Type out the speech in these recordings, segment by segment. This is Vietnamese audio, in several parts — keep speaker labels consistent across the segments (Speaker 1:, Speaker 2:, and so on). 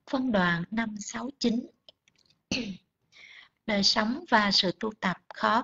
Speaker 1: Phân đoạn 569. Đời sống và sự tu tập khó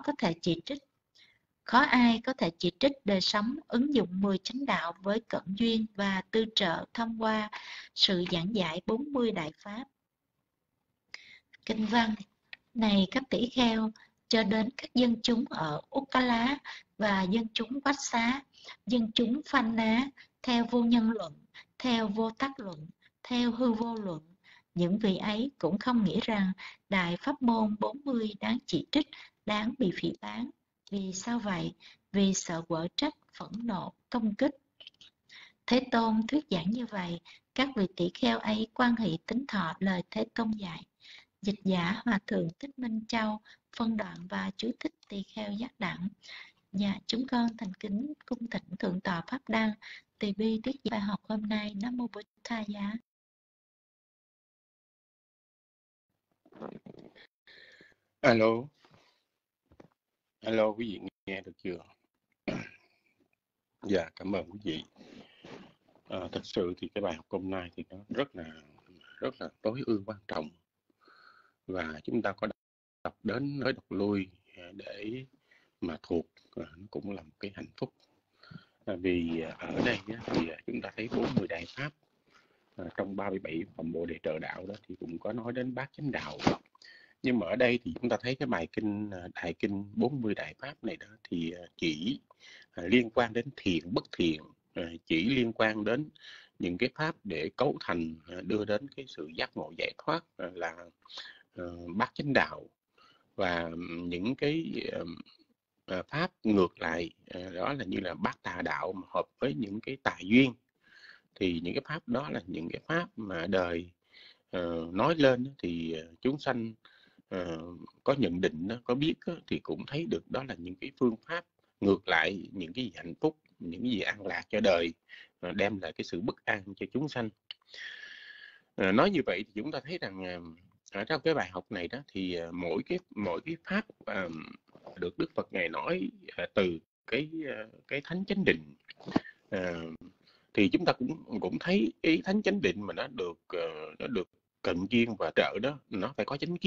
Speaker 1: ai có thể chỉ trích đời sống ứng dụng 10 chánh đạo với cận duyên và tư trợ thông qua sự giảng dạy 40 đại pháp. Kinh văn: Này các tỷ kheo, cho đến các dân chúng ở Ukkala và dân chúng Quách Xá, dân chúng Phanh Ná, theo vô nhân luận, theo vô tác luận, theo hư vô luận, những vị ấy cũng không nghĩ rằng đại pháp môn 40 đáng chỉ trích, đáng bị phỉ báng. Vì sao vậy? Vì sợ quở trách, phẫn nộ, công kích. Thế Tôn thuyết giảng như vậy, các vị tỷ kheo ấy quan hệ tín thọ lời Thế Tôn dạy. Dịch giả Hòa thượng Thích Minh Châu phân đoạn và chú thích tỳ kheo giác đẳng. Dạ, chúng con thành kính cung thỉnh thượng tọa pháp đăng tỳ bi tiết bài học hôm nay. Nam mô Bổn Tha Giá.
Speaker 2: Alo, quý vị nghe được chưa? Dạ, cảm ơn quý vị. Thật sự thì cái bài học hôm nay thì nó rất là tối ưu quan trọng, và chúng ta có đọc đến nói đọc lui để mà thuộc nó cũng là một cái hạnh phúc. Vì ở đây thì chúng ta thấy 40 đại pháp trong 37 phẩm Bồ Đề Trợ Đạo đó thì cũng có nói đến bát chánh đạo. Nhưng mà ở đây thì chúng ta thấy cái bài kinh đại kinh 40 đại pháp này đó thì chỉ liên quan đến thiện bất thiện, chỉ liên quan đến những cái pháp để cấu thành đưa đến cái sự giác ngộ giải thoát là bát chánh đạo, và những cái pháp ngược lại đó là như là bát tà đạo mà hợp với những cái tà duyên. Thì những cái pháp đó là những cái pháp mà đời nói lên thì chúng sanh có nhận định, có biết thì cũng thấy được đó là những cái phương pháp ngược lại những cái gì hạnh phúc, những cái gì an lạc cho đời, đem lại cái sự bất an cho chúng sanh. Nói như vậy thì chúng ta thấy rằng ở trong cái bài học này đó thì mỗi cái pháp được Đức Phật ngài nói từ cái thánh chánh định, thì chúng ta cũng thấy cái thánh chánh định mà nó được cận duyên và trợ đó, nó phải có chánh kiến.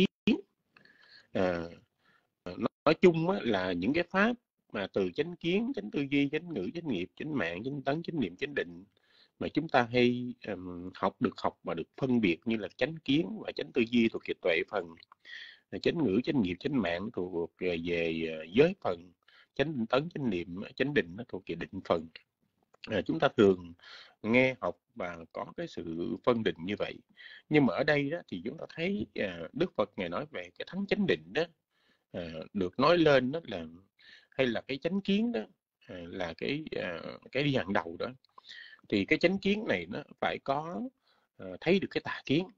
Speaker 2: Nói chung là những cái pháp mà từ chánh kiến, chánh tư duy, chánh ngữ, chánh nghiệp, chánh mạng, chánh tấn, chánh niệm, chánh định mà chúng ta hay học và được phân biệt như là chánh kiến và chánh tư duy thuộc về tuệ phần, chánh ngữ, chánh nghiệp, chánh mạng thuộc về giới phần, chánh tấn, chánh niệm, chánh định nó thuộc về định phần. Chúng ta thường nghe học và có cái sự phân định như vậy. Nhưng mà ở đây đó thì chúng ta thấy Đức Phật ngài nói về cái thánh chánh định đó, được nói lên đó là hay là cái chánh kiến đó, là cái đi hàng đầu đó. Thì cái chánh kiến này nó phải có thấy được cái tà kiến.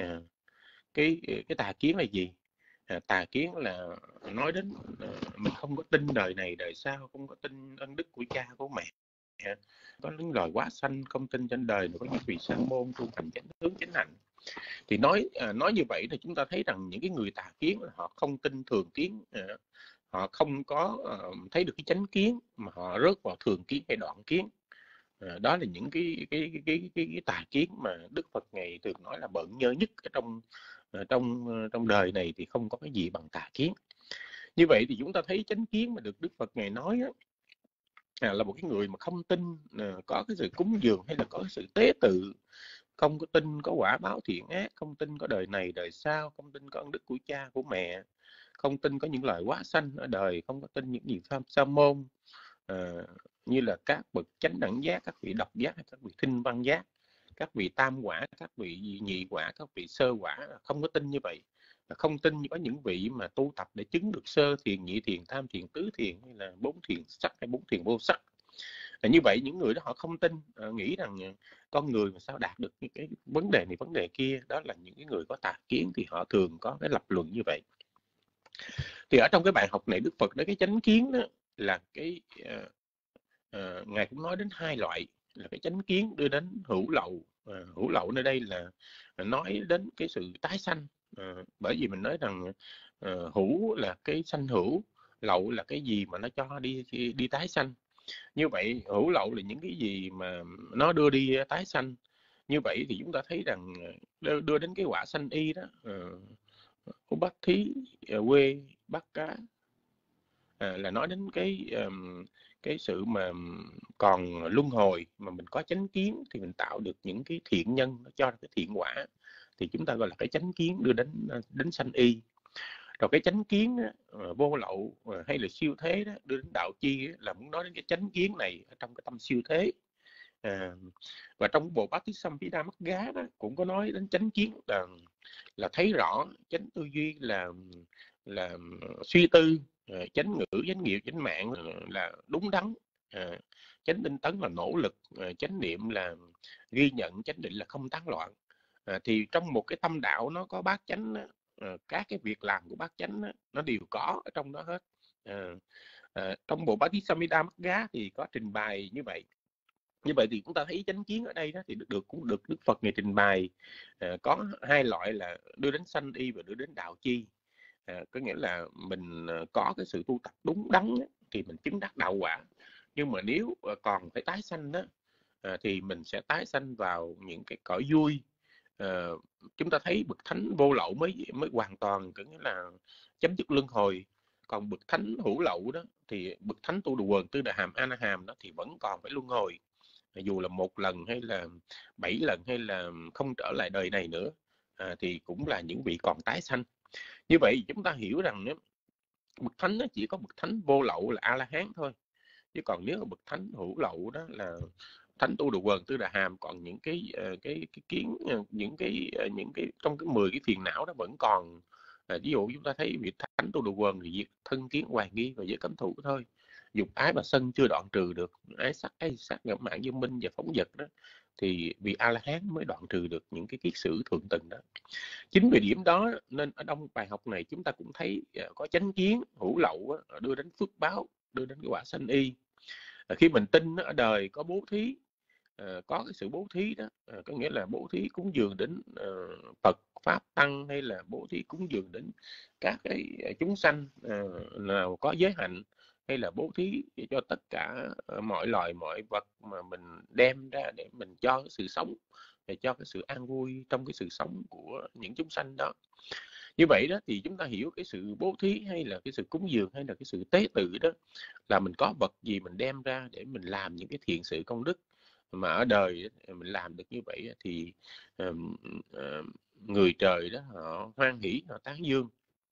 Speaker 2: Cái tà kiến là gì? Tà kiến là nói đến mình không có tin đời này đời sau, không có tin ân đức của cha của mẹ, có những loài quá sanh, không tin trên đời có những vị sa môn tu hành chánh tướng chánh hạnh. Thì nói như vậy thì chúng ta thấy rằng những cái người tà kiến họ không tin thường kiến, họ không có thấy được cái chánh kiến, mà họ rớt vào thường kiến hay đoạn kiến. Đó là những cái tà kiến mà Đức Phật ngày thường nói là bận nhơ nhất ở trong đời này, thì không có cái gì bằng tà kiến. Như vậy thì chúng ta thấy chánh kiến mà được Đức Phật ngày nói là một cái người mà không tin có cái sự cúng dường hay là có cái sự tế tự, không có tin có quả báo thiện ác, không tin có đời này đời sau, không tin có ân đức của cha của mẹ, không tin có những loài quá sanh ở đời, không có tin những gì sa môn như là các bậc chánh đẳng giác, các vị độc giác, các vị thinh văn giác, các vị tam quả, các vị nhị quả, các vị sơ quả, không có tin như vậy. Không tin có những vị mà tu tập để chứng được sơ thiền, nhị thiền, tam thiền, tứ thiền, hay là bốn thiền sắc hay bốn thiền vô sắc. Như vậy những người đó họ không tin, nghĩ rằng con người mà sao đạt được cái vấn đề này vấn đề kia. Đó là những cái người có tà kiến, thì họ thường có cái lập luận như vậy. Thì ở trong cái bài học này Đức Phật nói cái chánh kiến đó là cái ngài cũng nói đến hai loại, là cái chánh kiến đưa đến hữu lậu. Hữu lậu nơi đây là nói đến cái sự tái sanh, bởi vì mình nói rằng hữu là cái sanh hữu, lậu là cái gì mà nó cho đi tái sanh. Như vậy hữu lậu là những cái gì mà nó đưa đi tái sanh, Như vậy thì chúng ta thấy rằng đưa đến cái quả sanh y đó, bát thí quê bắt cá, là nói đến cái sự mà còn luân hồi, mà mình có chánh kiến thì mình tạo được những cái thiện nhân, nó cho cái thiện quả, thì chúng ta gọi là cái chánh kiến đưa đến sanh y. Rồi cái chánh kiến vô lậu hay là siêu thế đó, đưa đến đạo chi là muốn nói đến cái chánh kiến này ở trong cái tâm siêu thế. Và trong bộ Patisamphida Magga đó cũng có nói đến chánh kiến là thấy rõ, chánh tư duy là suy tư, chánh ngữ, chánh nghiệp, chánh mạng là đúng đắn, chánh tinh tấn là nỗ lực, chánh niệm là ghi nhận, chánh định là không tán loạn. Thì trong một cái tâm đạo nó có bát chánh đó, các cái việc làm của bát chánh đó, nó đều có ở trong đó hết. Trong bộ Patisamphida Magga thì có trình bày như vậy. Như vậy thì chúng ta thấy chánh kiến ở đây đó thì cũng được Đức Phật ngày trình bày có hai loại là đưa đến sanh y và đưa đến đạo chi. Có nghĩa là mình có cái sự tu tập đúng đắn thì mình chứng đắc đạo quả, nhưng mà nếu còn phải tái sanh đó thì mình sẽ tái sanh vào những cái cõi vui. Chúng ta thấy bậc thánh vô lậu mới hoàn toàn, có nghĩa là chấm dứt luân hồi. Còn bậc thánh hữu lậu đó thì bậc thánh tu đồ quần, tư đà hàm, a na hàm đó thì vẫn còn phải luân hồi, dù là 1 lần hay là 7 lần hay là không trở lại đời này nữa, thì cũng là những vị còn tái sanh. Như vậy chúng ta hiểu rằng bậc thánh nó chỉ có bậc thánh vô lậu là A La Hán thôi, chứ còn nếu mà bậc thánh hữu lậu đó là thánh tu đồ quần, tư đà hàm, còn những cái kiến, những cái trong cái 10 cái phiền não đó vẫn còn. Ví dụ chúng ta thấy vị thánh tu đồ quần thì diệt thân kiến, hoài nghi và giới cấm thủ thôi, dục ái và sân chưa đoạn trừ được, ái sắc ngẫm mạng vô minh và phóng dật đó, thì vị A La Hán mới đoạn trừ được những cái kiết sử thượng tầng đó. Chính vì điểm đó nên ở trong bài học này chúng ta cũng thấy có chánh kiến hữu lậu đưa đến phước báo, đưa đến cái quả sanh y. Khi mình tin ở đời có bố thí, có cái sự bố thí đó, có nghĩa là bố thí cúng dường đến Phật Pháp Tăng, hay là bố thí cúng dường đến các cái chúng sanh nào có giới hạnh, hay là bố thí cho tất cả mọi loài mọi vật mà mình đem ra để mình cho cái sự sống, để cho cái sự an vui trong cái sự sống của những chúng sanh đó. Như vậy đó thì chúng ta hiểu cái sự bố thí hay là cái sự cúng dường hay là cái sự tế tự đó là mình có vật gì mình đem ra để mình làm những cái thiện sự công đức, mà ở đời mình làm được như vậy thì người trời đó họ hoan hỷ, họ tán dương.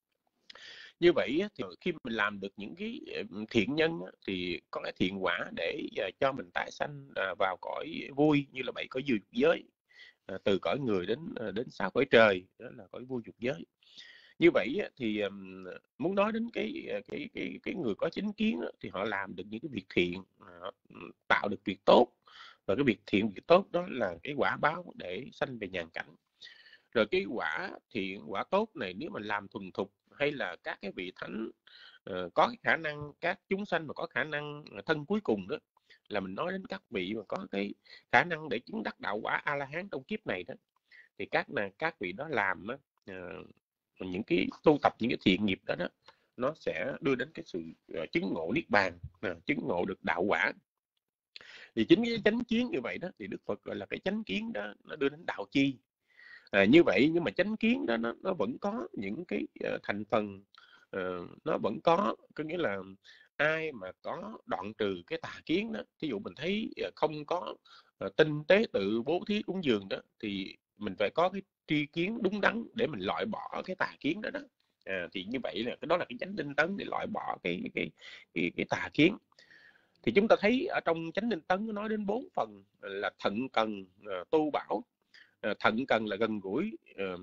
Speaker 2: Như vậy thì khi mình làm được những cái thiện nhân thì có cái thiện quả để cho mình tái sanh vào cõi vui, như là 7 cõi dục giới, từ cõi người đến 6 cõi trời, đó là cõi vui dục giới. Như vậy thì muốn nói đến cái người có chánh kiến thì họ làm được những cái việc thiện, họ tạo được việc tốt, và cái việc thiện việc tốt đó là cái quả báo để sanh về nhàn cảnh. Rồi cái quả thiện quả tốt này nếu mình làm thuần thục, hay là các cái vị thánh có cái khả năng, các chúng sanh mà có khả năng thân cuối cùng đó, là mình nói đến các vị mà có cái khả năng để chứng đắc đạo quả A La Hán trong kiếp này đó, thì các vị đó làm những cái tu tập những cái thiện nghiệp đó, nó sẽ đưa đến cái sự chứng ngộ niết bàn, chứng ngộ được đạo quả. Thì chính cái chánh kiến như vậy đó thì Đức Phật gọi là cái chánh kiến đó, nó đưa đến đạo chi. Như vậy nhưng mà chánh kiến đó nó vẫn có những cái thành phần, nó vẫn có nghĩa là ai mà có đoạn trừ cái tà kiến đó, ví dụ mình thấy không có tinh tế tự bố thí cúng dường đó, thì mình phải có cái tri kiến đúng đắn để mình loại bỏ cái tà kiến đó đó. Thì như vậy là đó là cái chánh tinh tấn để loại bỏ cái tà kiến. Thì chúng ta thấy ở trong chánh tinh tấn nó nói đến 4 phần là thận cần, tu bảo. Thận cần là gần gũi,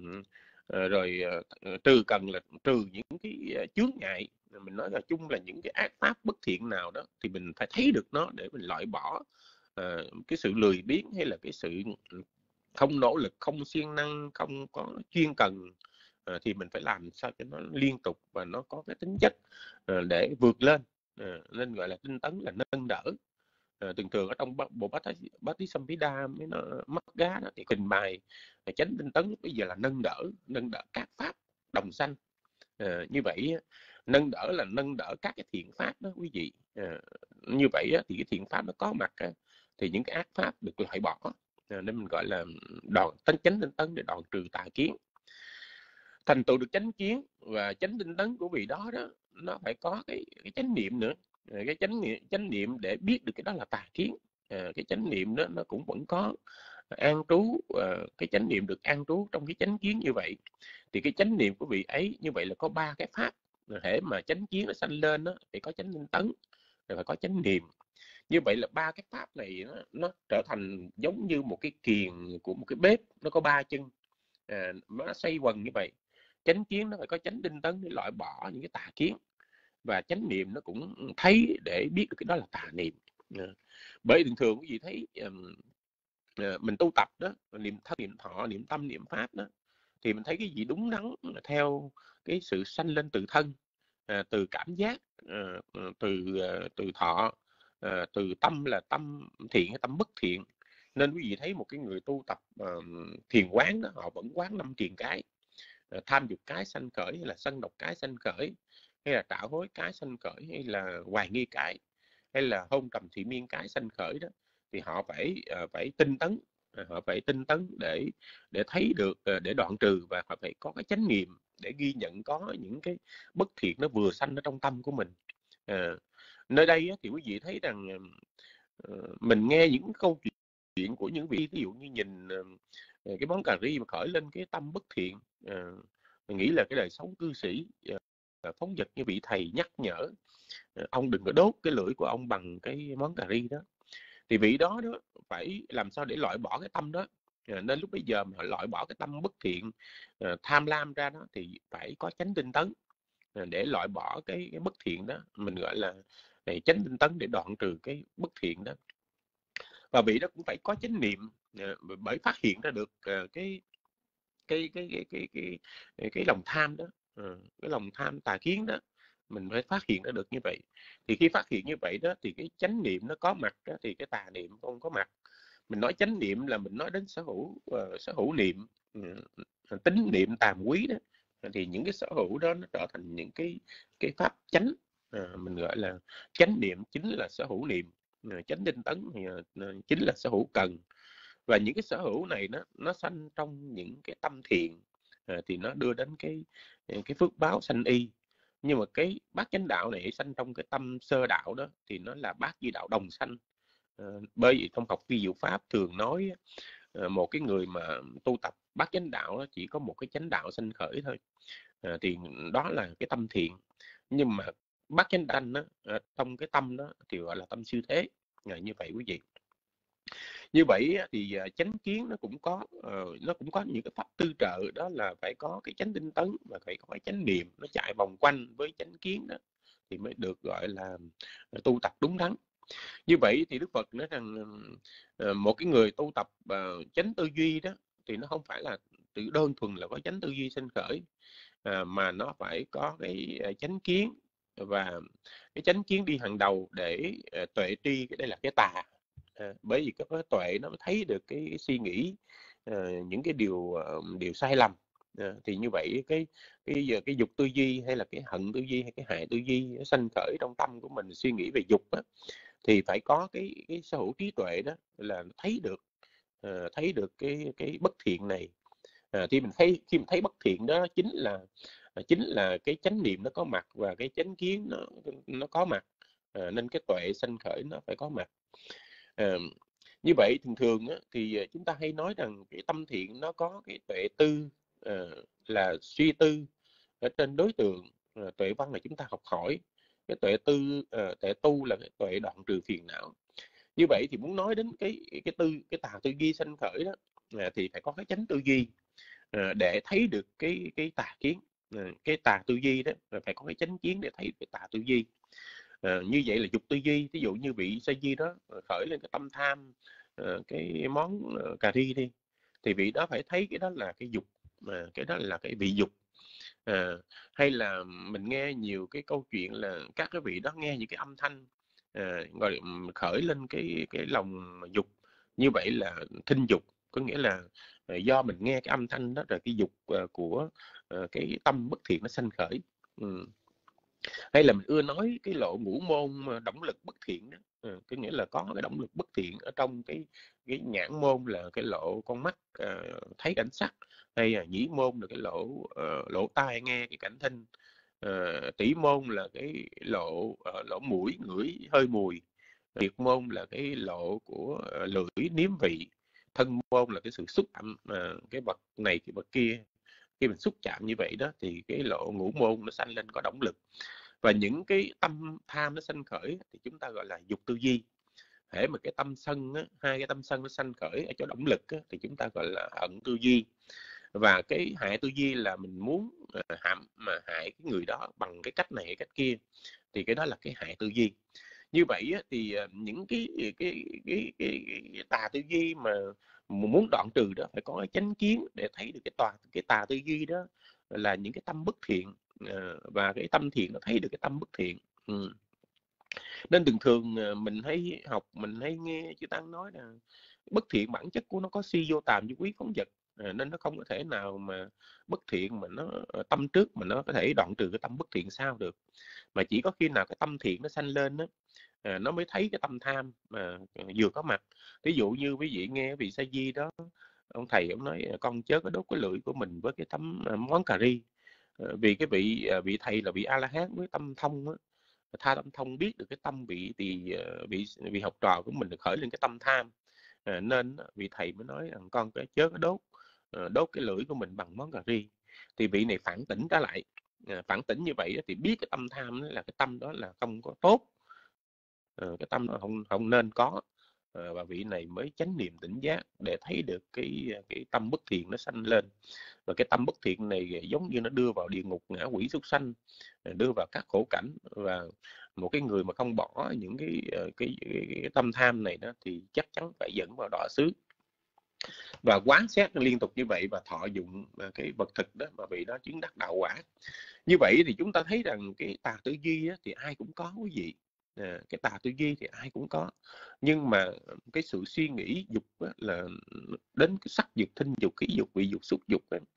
Speaker 2: rồi trừ cần là trừ những cái chướng ngại. Mình nói là chung là những cái ác pháp bất thiện nào đó thì mình phải thấy được nó để mình loại bỏ cái sự lười biếng, hay là cái sự không nỗ lực, không siêng năng, không có chuyên cần, thì mình phải làm sao cho nó liên tục và nó có cái tính chất để vượt lên, nên gọi là tinh tấn, là nâng đỡ. Thường thường ở trong bộ Patisamphida mới nó Magga đó thì trình bày chánh tinh tấn bây giờ là nâng đỡ các pháp đồng sanh. Như vậy nâng đỡ là nâng đỡ các cái thiện pháp đó quý vị. Như vậy thì cái thiện pháp nó có mặt thì những cái ác pháp được loại bỏ. nên mình gọi là chánh tinh tấn để đoạn trừ tà kiến. Thành tựu được chánh kiến và chánh tinh tấn của vị đó đó, nó phải có cái chánh niệm nữa. Cái chánh niệm để biết được cái đó là tà kiến. Cái chánh niệm đó nó cũng vẫn có an trú, cái chánh niệm được an trú trong cái chánh kiến như vậy. Thì cái chánh niệm của vị ấy như vậy là có 3 cái pháp. Để mà chánh kiến nó sanh lên đó, thì có chánh tinh tấn, rồi phải có chánh niệm. Như vậy là 3 cái pháp này nó trở thành giống như một cái kiềng của một cái bếp, nó có 3 chân, nó xoay quần như vậy. Chánh kiến nó phải có chánh tinh tấn để loại bỏ những cái tà kiến, và chánh niệm nó cũng thấy để biết được cái đó là tà niệm. Bởi thường thường quý vị thấy mình tu tập đó, niệm thân, niệm thọ, niệm tâm, niệm pháp đó, thì mình thấy cái gì đúng đắn theo cái sự sanh lên từ thân, từ cảm giác, từ thọ, từ tâm là tâm thiện hay tâm bất thiện. Nên quý vị thấy một cái người tu tập thiền quán đó, họ vẫn quán 5 triền cái. Tham dục cái sanh khởi, hay là sân độc cái sanh khởi, hay là trạo hối cái sanh khởi, hay là hoài nghi cái, hay là hôn trầm thị miên cái sanh khởi đó, thì họ phải tinh tấn. Họ phải tinh tấn để thấy được, để đoạn trừ, và họ phải có cái chánh niệm để ghi nhận có những cái bất thiện nó vừa sanh ở trong tâm của mình. Nơi đây thì quý vị thấy rằng mình nghe những câu chuyện của những vị, ví dụ như nhìn cái món cà ri mà khởi lên cái tâm bất thiện, mình nghĩ là cái đời sống cư sĩ phóng dật như vị thầy nhắc nhở ông đừng có đốt cái lưỡi của ông bằng cái món cà ri đó, thì vị đó phải làm sao để loại bỏ cái tâm đó. Nên lúc bây giờ mà họ loại bỏ cái tâm bất thiện, tham lam ra đó, thì phải có chánh tinh tấn để loại bỏ cái bất thiện đó. Mình gọi là chánh tinh tấn để đoạn trừ cái bất thiện đó. Và vị đó cũng phải có chánh niệm, bởi phát hiện ra được cái lòng tham đó, cái lòng tham tà kiến đó, mình phải phát hiện ra được như vậy. Thì khi phát hiện như vậy đó, thì cái chánh niệm nó có mặt đó, thì cái tà niệm không có mặt. Mình nói chánh niệm là mình nói đến sở hữu niệm, tín niệm tàm quý đó. Thì những cái sở hữu đó nó trở thành những cái pháp chánh. Mình gọi là chánh niệm chính là sở hữu niệm, chánh tinh tấn thì chính là sở hữu cần. Và những cái sở hữu này nó sanh trong những cái tâm thiện, thì nó đưa đến cái phước báo sanh y. Nhưng mà cái bát chánh đạo này sanh trong cái tâm sơ đạo đó, thì nó là bát di đạo đồng sanh. Bởi vì trong học vi diệu pháp thường nói một cái người mà tu tập bát chánh đạo chỉ có một cái chánh đạo sanh khởi thôi, thì đó là cái tâm thiện. Nhưng mà bát chánh đạo trong cái tâm đó thì gọi là tâm siêu thế. Như vậy quý vị. Như vậy thì chánh kiến nó cũng có những cái pháp tư trợ, đó là phải có cái chánh tinh tấn và phải có cái chánh niệm, nó chạy vòng quanh với chánh kiến đó, thì mới được gọi là tu tập đúng đắn. Như vậy thì Đức Phật nói rằng một cái người tu tập chánh tư duy đó, thì nó không phải là tự đơn thuần là có chánh tư duy sinh khởi, mà nó phải có cái chánh kiến, và cái chánh kiến đi hàng đầu để tuệ tri, cái đây là cái tà. Bởi vì cái tuệ nó thấy được cái suy nghĩ, những cái điều sai lầm. Thì như vậy cái dục tư duy, hay là cái hận tư duy, hay cái hại tư duy nó sanh khởi trong tâm của mình, suy nghĩ về dục á, thì phải có cái sở hữu trí tuệ đó, là thấy được cái bất thiện này. Khi mình thấy bất thiện đó, chính là cái chánh niệm nó có mặt, và cái chánh kiến nó có mặt. Nên cái tuệ sanh khởi nó phải có mặt. Như vậy thường thì chúng ta hay nói rằng cái tâm thiện nó có cái tuệ tư, là suy tư ở trên đối tượng. Tuệ văn là chúng ta học hỏi, cái tuệ tu là cái tuệ đoạn trừ phiền não. Như vậy thì muốn nói đến cái tà tư duy sanh khởi đó, thì phải có cái chánh tư duy để thấy được cái tà kiến. Cái tà tư duy đó phải có cái chánh kiến để thấy cái tà tư duy. Như vậy là dục tư duy. Ví dụ như vị sa di đó khởi lên cái tâm tham cái món cà ri đi, thì vị đó phải thấy cái đó là cái dục, cái đó là cái vị dục. Hay là mình nghe nhiều cái câu chuyện là các cái vị đó nghe những cái âm thanh gọi khởi lên cái lòng dục, như vậy là thinh dục. Có nghĩa là do mình nghe cái âm thanh đó, rồi cái dục của cái tâm bất thiện nó sanh khởi. Hay là mình ưa nói cái lộ ngũ môn mà động lực bất thiện đó. Có nghĩa là có cái động lực bất thiện ở trong cái nhãn môn là cái lộ con mắt thấy cảnh sắc, hay là nhĩ môn là cái lỗ tai nghe cái cảnh thinh, tỷ môn là cái lỗ mũi ngửi hơi mùi, Việt môn là cái lộ của lưỡi nếm vị, thân môn là cái sự xúc chạm cái vật này cái vật kia. Khi mình xúc chạm như vậy đó thì cái lộ ngũ môn nó sanh lên có động lực. Và những cái tâm tham nó sanh khởi thì chúng ta gọi là dục tư duy. Hễ mà cái tâm sân á, hai cái tâm sân nó sanh khởi ở chỗ động lực á, thì chúng ta gọi là hận tư duy. Và cái hại tư duy là mình muốn hại cái người đó bằng cái cách này cái cách kia, thì cái đó là cái hại tư duy. Như vậy á, thì những cái tà tư duy mà muốn đoạn trừ đó phải có cái chánh kiến để thấy được cái tà tư duy đó là những cái tâm bất thiện, và cái tâm thiện nó thấy được cái tâm bất thiện. Nên thường thường mình hay học, mình hay nghe chư Tăng nói là bất thiện bản chất của nó có si vô tàm vô quý phóng dật, nên nó không có thể nào mà bất thiện mà nó tâm trước mà nó có thể đoạn trừ cái tâm bất thiện sao được. Mà chỉ có khi nào cái tâm thiện nó sanh lên đó, nó mới thấy cái tâm tham mà vừa có mặt. Ví dụ như quý vị nghe vị Sa Di đó, ông thầy ông nói con chớ có đốt cái lưỡi của mình với cái tấm món cà ri. Vì cái vị thầy là vị A La Hán với tâm thông á, tha tâm thông biết được cái tâm vị học trò của mình được khởi lên cái tâm tham, nên vị thầy mới nói rằng con chớ có đốt cái lưỡi của mình bằng món cà ri. Thì vị này phản tỉnh trở lại, phản tỉnh như vậy thì biết cái tâm tham là cái tâm đó là không có tốt, cái tâm nó không nên có, và vị này mới chánh niệm tỉnh giác để thấy được cái tâm bất thiện nó sanh lên. Và cái tâm bất thiện này giống như nó đưa vào địa ngục, ngã quỷ súc sanh, đưa vào các khổ cảnh. Và một cái người mà không bỏ những cái tâm tham này đó thì chắc chắn phải dẫn vào đọa xứ. Và quán xét liên tục như vậy và thọ dụng cái vật thực đó mà vị đó chứng đắc đạo quả. Như vậy thì chúng ta thấy rằng cái tà tư duy thì ai cũng có quý vị. Cái tà tư duy thì ai cũng có, nhưng mà cái sự suy nghĩ dục là đến cái sắc dục, thinh dục, kỹ dục, vị dục, xúc dục ấy.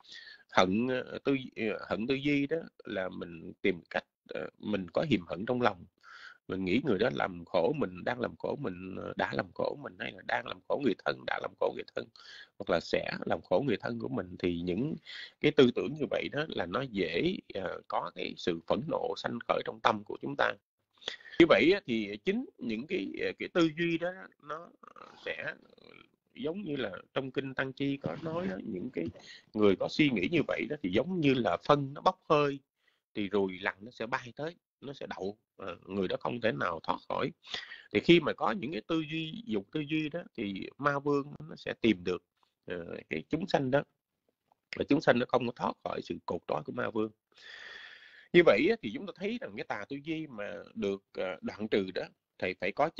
Speaker 2: Hận tư duy đó là mình tìm cách mình có hiềm hận trong lòng, mình nghĩ người đó làm khổ mình, đang làm khổ mình, đã làm khổ mình, hay là đang làm khổ người thân, đã làm khổ người thân, hoặc là sẽ làm khổ người thân của mình. Thì những cái tư tưởng như vậy đó là nó dễ có cái sự phẫn nộ sanh khởi trong tâm của chúng ta. Như vậy thì chính những cái tư duy đó nó sẽ giống như là trong kinh Tăng Chi có nói đó, những cái người có suy nghĩ như vậy đó thì giống như là phân nó bốc hơi, thì ruồi lằn nó sẽ bay tới, nó sẽ đậu, người đó không thể nào thoát khỏi. Thì khi mà có những cái tư duy, dục tư duy đó, thì ma vương nó sẽ tìm được cái chúng sanh đó, và chúng sanh nó không có thoát khỏi sự cột trói của ma vương. Như vậy thì chúng ta thấy rằng cái tà tư duy mà được đoạn trừ đó, thầy phải có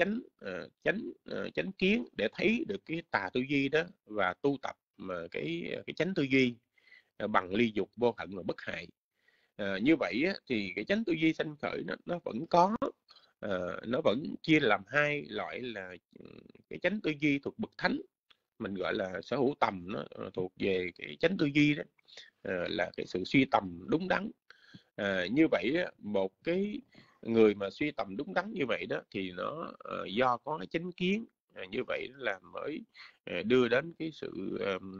Speaker 2: chánh kiến để thấy được cái tà tư duy đó và tu tập mà cái chánh tư duy bằng ly dục, vô hận và bất hại. Như vậy thì cái chánh tư duy sanh khởi nó vẫn có, nó vẫn chia làm hai loại là cái chánh tư duy thuộc bậc thánh, mình gọi là sở hữu tầm, nó thuộc về cái chánh tư duy đó, là cái sự suy tầm đúng đắn. Như vậy một cái người mà suy tầm đúng đắn như vậy đó thì nó do có cái chánh kiến, như vậy là mới đưa đến cái sự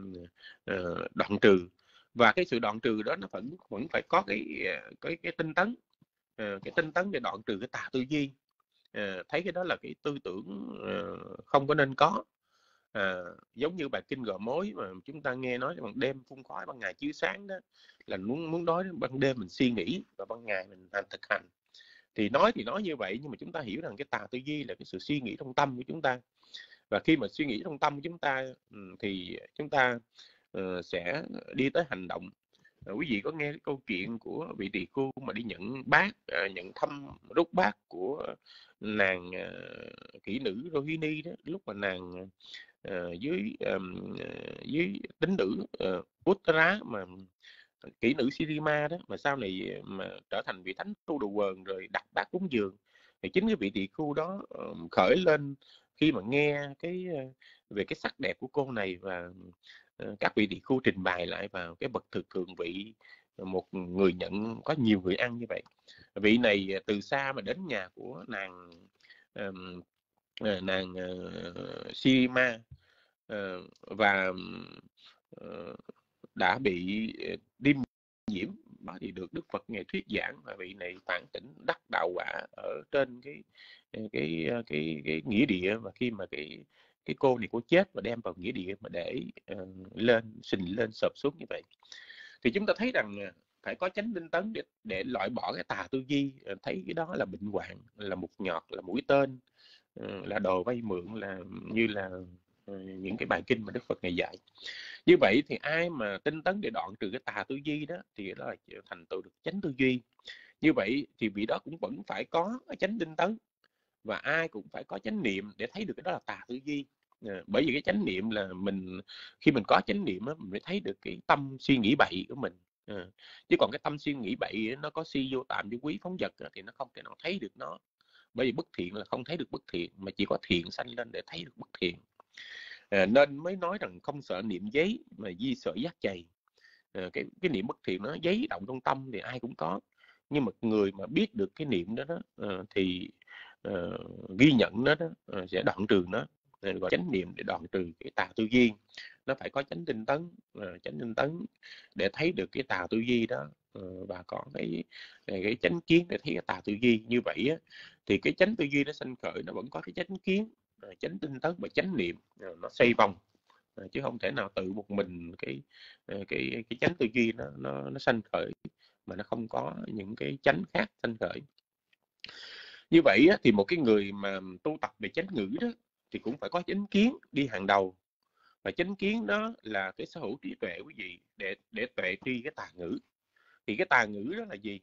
Speaker 2: đoạn trừ. Và cái sự đoạn trừ đó nó vẫn phải có cái tinh tấn, cái tinh tấn để đoạn trừ cái tà tư duy. Thấy cái đó là cái tư tưởng không có nên có. Giống như bài kinh Gò Mối mà chúng ta nghe nói ban đêm phun khói, ban ngày chiếu sáng đó, là muốn nói ban đêm mình suy nghĩ và ban ngày mình thực hành. Thì nói như vậy, nhưng mà chúng ta hiểu rằng cái tà tư duy là cái sự suy nghĩ trong tâm của chúng ta. Và khi mà suy nghĩ trong tâm của chúng ta thì chúng ta sẽ đi tới hành động. Quý vị có nghe cái câu chuyện của vị tỳ khưu mà đi nhận bát, nhận thăm rút bát của nàng kỹ nữ Rohini đó, lúc mà nàng dưới tín nữ Uttara mà kỹ nữ Sirima đó, mà sau này mà trở thành vị thánh tu đồ quần rồi đặt bát cúng dường. Thì chính cái vị tỳ khưu đó khởi lên khi mà nghe về cái sắc đẹp của cô này, và các vị tỳ khưu trình bày lại vào cái bậc thực thượng vị một người nhận có nhiều người ăn như vậy. Vị này từ xa mà đến nhà của nàng Sirima và đã bị điềm nhiễm, đó thì được Đức Phật ngài thuyết giảng, và vị này phản tỉnh đắc đạo quả ở trên cái nghĩa địa. Và khi mà cái cô này cô chết và đem vào nghĩa địa mà để lên sình lên sập xuống như vậy, thì chúng ta thấy rằng phải có chánh tinh tấn để loại bỏ cái tà tư duy, thấy cái đó là bệnh hoạn, là mục nhọt, là mũi tên, là đồ vay mượn, là như là những cái bài kinh mà Đức Phật ngài dạy. Như vậy thì ai mà tinh tấn để đoạn trừ cái tà tư duy đó thì đó là thành tựu được chánh tư duy. Như vậy thì vị đó cũng vẫn phải có cái chánh tinh tấn, và ai cũng phải có chánh niệm để thấy được cái đó là tà tư duy. Bởi vì cái chánh niệm là khi mình có chánh niệm á, mình mới thấy được cái tâm suy nghĩ bậy của mình. Chứ còn cái tâm suy nghĩ bậy nó có si vô tạm vô quý phóng dật thì nó không thể nào thấy được nó. Bởi vì bất thiện là không thấy được bất thiện, mà chỉ có thiện sanh lên để thấy được bất thiện. Nên mới nói rằng không sợ niệm giấy mà di sợ giác chày. Cái niệm bất thiện nó giấy động trong tâm thì ai cũng có, nhưng mà người mà biết được cái niệm đó thì ghi nhận nó đó, sẽ đoạn trừ nó, gọi chánh niệm để đoạn trừ cái tà tư duy. Nó phải có chánh tinh tấn để thấy được cái tà tư duy đó, và có cái chánh kiến để thấy cái tà tư duy. Như vậy á, thì cái chánh tư duy nó sanh khởi, nó vẫn có cái chánh kiến, chánh tinh tấn và chánh niệm, nó xoay vòng, chứ không thể nào tự một mình cái chánh tư duy nó sanh khởi mà nó không có những cái chánh khác sanh khởi. Như vậy á, thì một cái người mà tu tập về chánh ngữ đó thì cũng phải có chánh kiến đi hàng đầu, và chánh kiến đó là cái sở hữu trí tuệ quý vị, để tuệ tri cái tà ngữ. Thì cái tà ngữ đó là gì?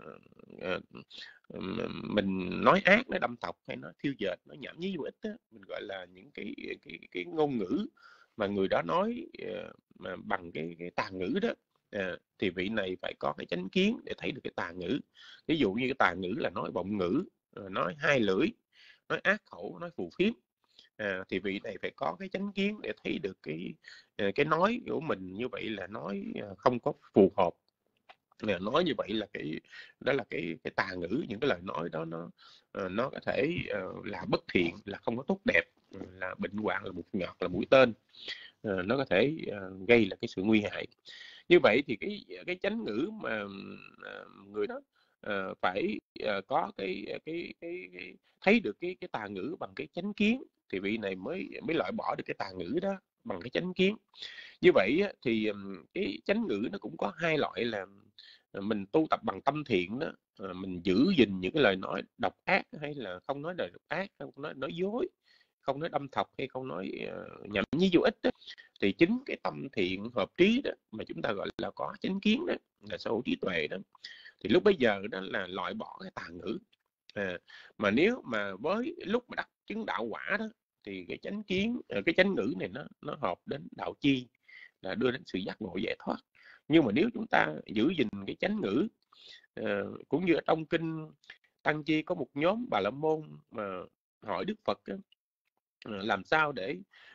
Speaker 2: Mình nói ác, nói đâm thọc, hay nó thiêu dệt, nó nhảm nhí vô ích đó, mình gọi là những cái ngôn ngữ mà người đó nói mà bằng cái tà ngữ đó. Thì vị này phải có cái chánh kiến để thấy được cái tà ngữ. Ví dụ như cái tà ngữ là nói vọng ngữ, nói hai lưỡi, nói ác khẩu, nói phù phiếm. Thì vị này phải có cái chánh kiến để thấy được cái nói của mình như vậy là nói không có phù hợp. Nói như vậy là đó là cái tà ngữ, những cái lời nói đó nó có thể là bất thiện, là không có tốt đẹp, là bệnh hoạn, là mục nhọt, là mũi tên, nó có thể gây là cái sự nguy hại. Như vậy thì cái chánh ngữ mà người đó phải có cái thấy được cái tà ngữ bằng cái chánh kiến, thì vị này mới loại bỏ được cái tà ngữ đó bằng cái chánh kiến. Như vậy thì cái chánh ngữ nó cũng có hai loại, là mình tu tập bằng tâm thiện đó, mình giữ gìn những cái lời nói độc ác, hay là không nói lời độc ác, không nói dối, không nói đâm thọc, hay không nói nhảm nhí vô ích đó. Thì chính cái tâm thiện hợp trí đó mà chúng ta gọi là có chánh kiến đó, là sở hữu trí tuệ đó, thì lúc bây giờ đó là loại bỏ cái tà ngữ. Mà nếu mà với lúc mà đắc chứng đạo quả đó, thì cái chánh kiến, cái chánh ngữ này nó hợp đến đạo chi, là đưa đến sự giác ngộ giải thoát. Nhưng mà nếu chúng ta giữ gìn cái chánh ngữ, cũng như ở trong kinh Tăng Chi có một nhóm Bà La Môn mà hỏi Đức Phật á, làm sao để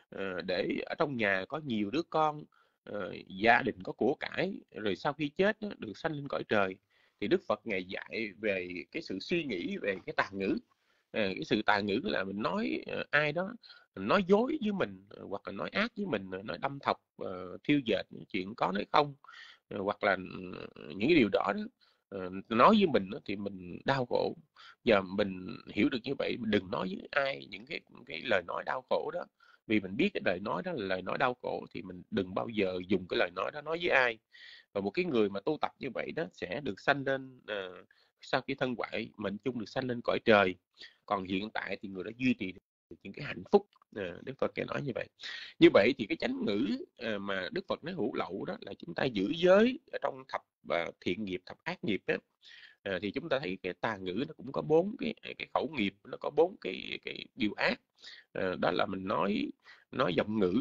Speaker 2: ở trong nhà có nhiều đứa con, gia đình có của cải, rồi sau khi chết đó, được sanh lên cõi trời. Thì Đức Phật ngài dạy về cái sự suy nghĩ về cái tà ngữ. Cái sự tà ngữ là mình nói ai đó nói dối với mình, hoặc là nói ác với mình, nói đâm thọc, thiêu dệt những chuyện có nói không, hoặc là những cái điều đó nói với mình thì mình đau khổ. Giờ mình hiểu được như vậy, mình đừng nói với ai những cái lời nói đau khổ đó, vì mình biết cái lời nói đó là lời nói đau khổ, thì mình đừng bao giờ dùng cái lời nói đó nói với ai. Và một cái người mà tu tập như vậy đó sẽ được sanh lên, sau khi thân hoại mệnh chung được sanh lên cõi trời. Còn hiện tại thì người đã duy trì được những cái hạnh phúc. Đức Phật nói như vậy. Như vậy thì cái chánh ngữ mà Đức Phật nói hữu lậu đó là chúng ta giữ giới ở trong thập thiện nghiệp, thập ác nghiệp đó. Thì chúng ta thấy cái tà ngữ nó cũng có 4 cái khẩu nghiệp, nó có 4 cái điều ác. Đó là mình nói giọng ngữ,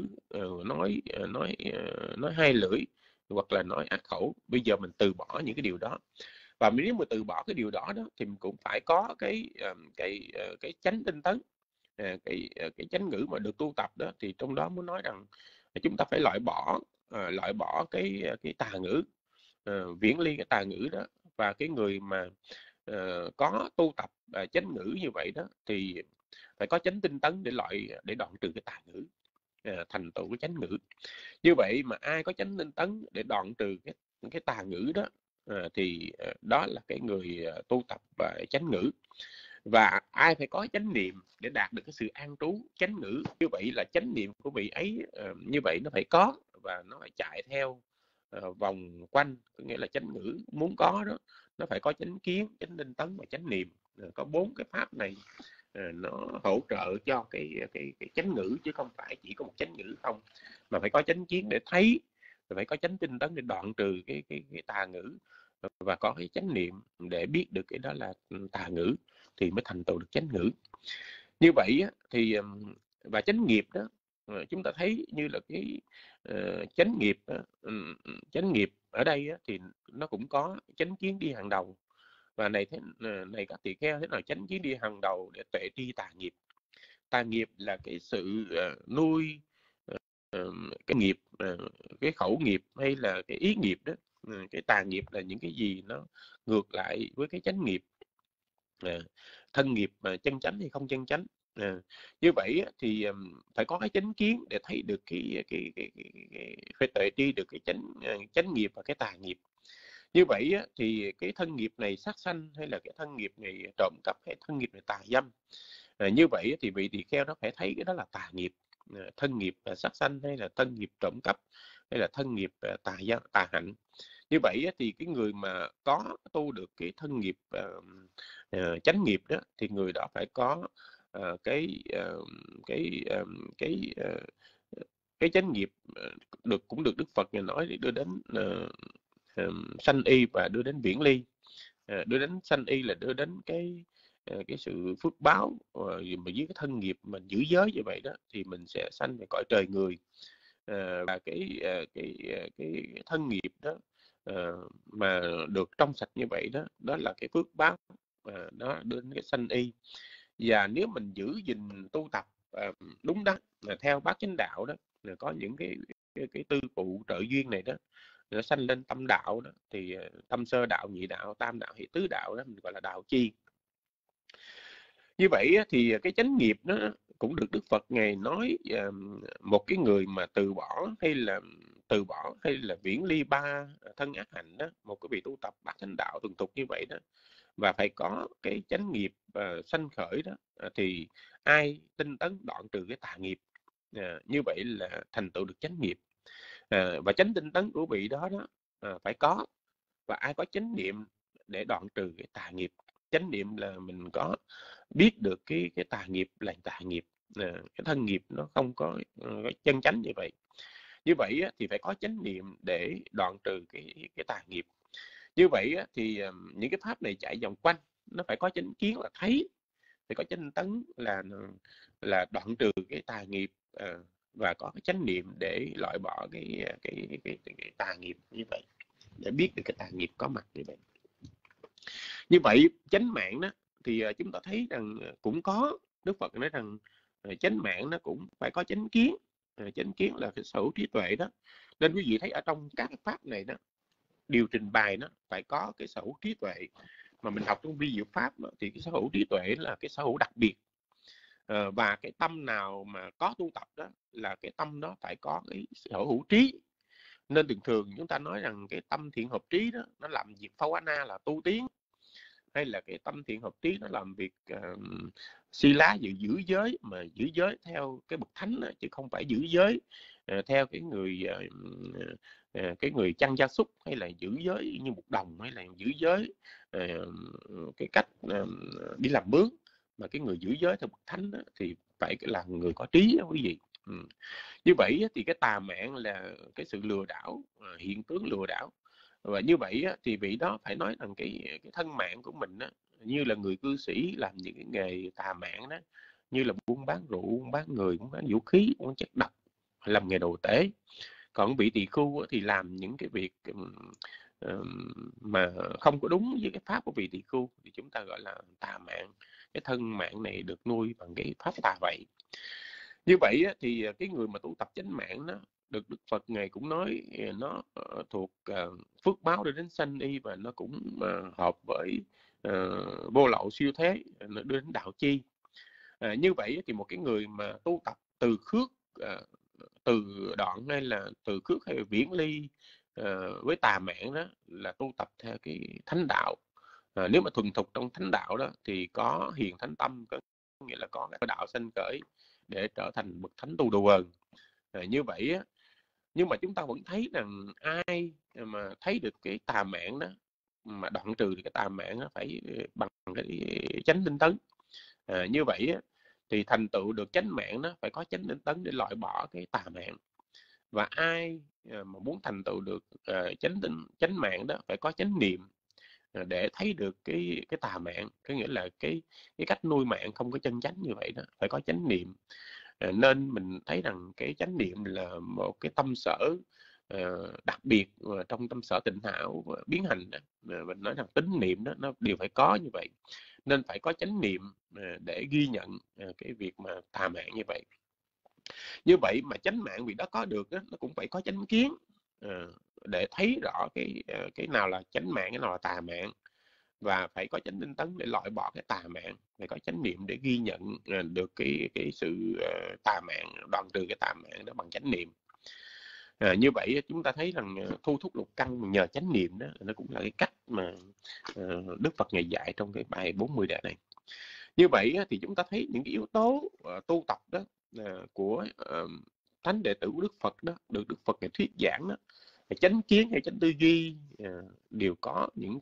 Speaker 2: nói hai lưỡi, hoặc là nói ác khẩu. Bây giờ mình từ bỏ những cái điều đó, và nếu mà từ bỏ cái điều đó thì mình cũng phải có cái chánh tinh tấn. Cái chánh ngữ mà được tu tập đó, thì trong đó muốn nói rằng chúng ta phải loại bỏ cái tà ngữ. viễn ly cái tà ngữ đó. Và cái người mà có tu tập chánh ngữ như vậy đó thì phải có chánh tinh tấn để đoạn trừ cái tà ngữ, thành tựu cái chánh ngữ. Như vậy mà ai có chánh tinh tấn để đoạn trừ cái tà ngữ đó thì đó là cái người tu tập chánh ngữ. Và ai phải có chánh niệm để đạt được cái sự an trú chánh ngữ. Như vậy là chánh niệm của vị ấy như vậy nó phải có, và nó phải chạy theo vòng quanh, có nghĩa là chánh ngữ muốn có đó, nó phải có chánh kiến, chánh tinh tấn và chánh niệm. Có 4 cái pháp này nó hỗ trợ cho cái chánh ngữ, chứ không phải chỉ có một chánh ngữ không, mà phải có chánh kiến để thấy, phải có chánh tinh tấn để đoạn trừ cái tà ngữ, và có cái chánh niệm để biết được cái đó là tà ngữ thì mới thành tựu được chánh ngữ. Như vậy thì và chánh nghiệp đó, chúng ta thấy như là cái chánh nghiệp chánh nghiệp ở đây thì nó cũng có chánh kiến đi hàng đầu. Và này các tỳ kheo, thế nào chánh kiến đi hàng đầu để tuệ tri tà nghiệp? Tà nghiệp là cái sự nuôi cái nghiệp, cái khẩu nghiệp hay là cái ý nghiệp đó. Cái tà nghiệp là những cái gì nó ngược lại với cái chánh nghiệp, thân nghiệp mà chân chánh hay không chân chánh. Như vậy thì phải có cái chánh kiến để thấy được phải tuệ tri được cái chánh nghiệp và cái tà nghiệp. Như vậy thì cái thân nghiệp này sát sanh, hay là cái thân nghiệp này trộm cắp, hay thân nghiệp này tà dâm, như vậy thì vị tỳ kheo nó phải thấy cái đó là tà nghiệp. Thân nghiệp sát sanh, hay là thân nghiệp trộm cắp, hay là thân nghiệp tà hạnh. Như vậy thì cái người mà có tu được cái thân nghiệp chánh nghiệp đó, thì người đó phải có cái chánh nghiệp cũng được Đức Phật nói để đưa đến sanh y và đưa đến viễn ly. Đưa đến sanh y là đưa đến cái sự phước báo, mà với cái thân nghiệp mình giữ giới như vậy đó thì mình sẽ sanh về cõi trời người. Và cái thân nghiệp đó mà được trong sạch như vậy đó, đó là cái phước báo nó đưa đến cái sanh y. Và nếu mình giữ gìn tu tập đúng đắn theo bát chánh đạo đó, có những cái tư phụ trợ duyên này đó, nó sanh lên tâm đạo đó, thì tâm sơ đạo, nhị đạo, tam đạo thì tứ đạo đó mình gọi là đạo chi. Như vậy thì cái chánh nghiệp đó cũng được Đức Phật ngài nói, một cái người mà từ bỏ hay là viễn ly 3 thân ác hạnh đó, một cái vị tu tập bát chánh đạo thuần thục như vậy đó, và phải có cái chánh nghiệp sanh khởi đó, thì ai tinh tấn đoạn trừ cái tà nghiệp, như vậy là thành tựu được chánh nghiệp. Và chánh tinh tấn của vị đó phải có. Và ai có chánh niệm để đoạn trừ cái tà nghiệp. Chánh niệm là mình có biết được cái tà nghiệp là tà nghiệp, cái thân nghiệp nó không có chân chánh như vậy. Như vậy thì phải có chánh niệm để đoạn trừ cái tà nghiệp. Như vậy thì những cái pháp này chạy vòng quanh, nó phải có chánh kiến là thấy, phải có chánh tấn là đoạn trừ cái tà nghiệp, và có cái chánh niệm để loại bỏ cái tà nghiệp như vậy, để biết được cái tà nghiệp có mặt như vậy. Như vậy chánh mạng đó thì chúng ta thấy rằng cũng có, Đức Phật nói rằng chánh mạng nó cũng phải có chánh kiến. Chánh kiến là cái sở hữu trí tuệ đó. Nên quý vị thấy ở trong các cái pháp này đó, điều trình bày nó phải có cái sở hữu trí tuệ. Mà mình học trong vi diệu pháp đó, thì cái sở hữu trí tuệ là cái sở hữu đặc biệt. Và cái tâm nào mà có tu tập đó là cái tâm đó phải có cái sở hữu trí. Nên thường thường chúng ta nói rằng cái tâm thiện hợp trí đó, nó làm việc phavana là tu tiến, hay là cái tâm thiện hợp trí nó làm việc si lá giữ giới, mà giữ giới theo cái bậc thánh đó, chứ không phải giữ giới theo cái người chăn gia súc, hay là giữ giới như một đồng, hay là giữ giới cái cách đi làm mướn. Mà cái người giữ giới theo bậc thánh đó, thì phải là người có trí đó quý vị. Như vậy thì cái tà mạng là cái sự lừa đảo, hiện tướng lừa đảo. Và như vậy thì vị đó phải nói rằng cái thân mạng của mình đó, như là người cư sĩ làm những cái nghề tà mạng đó, như là buôn bán rượu, buôn bán người, buôn bán vũ khí, buôn bán chất độc, làm nghề đồ tể. Còn vị tỳ khưu thì làm những cái việc mà không có đúng với cái pháp của vị tỳ khưu, thì chúng ta gọi là tà mạng. Cái thân mạng này được nuôi bằng cái pháp tà vậy. Như vậy thì cái người mà tu tập chánh mạng đó, được Đức Phật Ngài cũng nói nó thuộc phước báo để đến sanh y, và nó cũng hợp với vô lậu siêu thế, nó đưa đến đạo chi. Như vậy thì một cái người mà tu tập từ khước, từ đoạn hay là từ khước hay là viễn ly với tà mạng đó, là tu tập theo cái thánh đạo. Nếu mà thuần thục trong thánh đạo đó thì có hiền thánh tâm, có nghĩa là có cái đạo sanh khởi để trở thành bậc thánh tu đồ vần. Như vậy á, nhưng mà chúng ta vẫn thấy rằng ai mà thấy được cái tà mạng đó mà đoạn trừ cái tà mạng đó phải bằng cái chánh tinh tấn. Như vậy á, thì thành tựu được chánh mạng đó phải có chánh tinh tấn để loại bỏ cái tà mạng. Và ai mà muốn thành tựu được chánh mạng đó phải có chánh niệm để thấy được cái tà mạng, có nghĩa là cái cách nuôi mạng không có chân chánh như vậy đó, phải có chánh niệm. Nên mình thấy rằng cái chánh niệm là một cái tâm sở đặc biệt trong tâm sở tịnh hảo biến hành đó. Mình nói rằng tín niệm đó nó đều phải có như vậy, nên phải có chánh niệm để ghi nhận cái việc mà tà mạng như vậy. Như vậy mà chánh mạng vì đó có được đó, nó cũng phải có chánh kiến để thấy rõ cái nào là chánh mạng, cái nào là tà mạng, và phải có chánh tinh tấn để loại bỏ cái tà mạng, phải có chánh niệm để ghi nhận được cái sự tà mạng, đoạn trừ cái tà mạng đó bằng chánh niệm. Như vậy chúng ta thấy rằng thu thúc lục căn nhờ chánh niệm đó, nó cũng là cái cách mà Đức Phật Ngài dạy trong cái bài 40 đề này. Như vậy thì chúng ta thấy những cái yếu tố tu tập đó của thánh đệ tử của Đức Phật đó, được Đức Phật Ngài thuyết giảng đó, chánh kiến hay chánh tư duy đều có những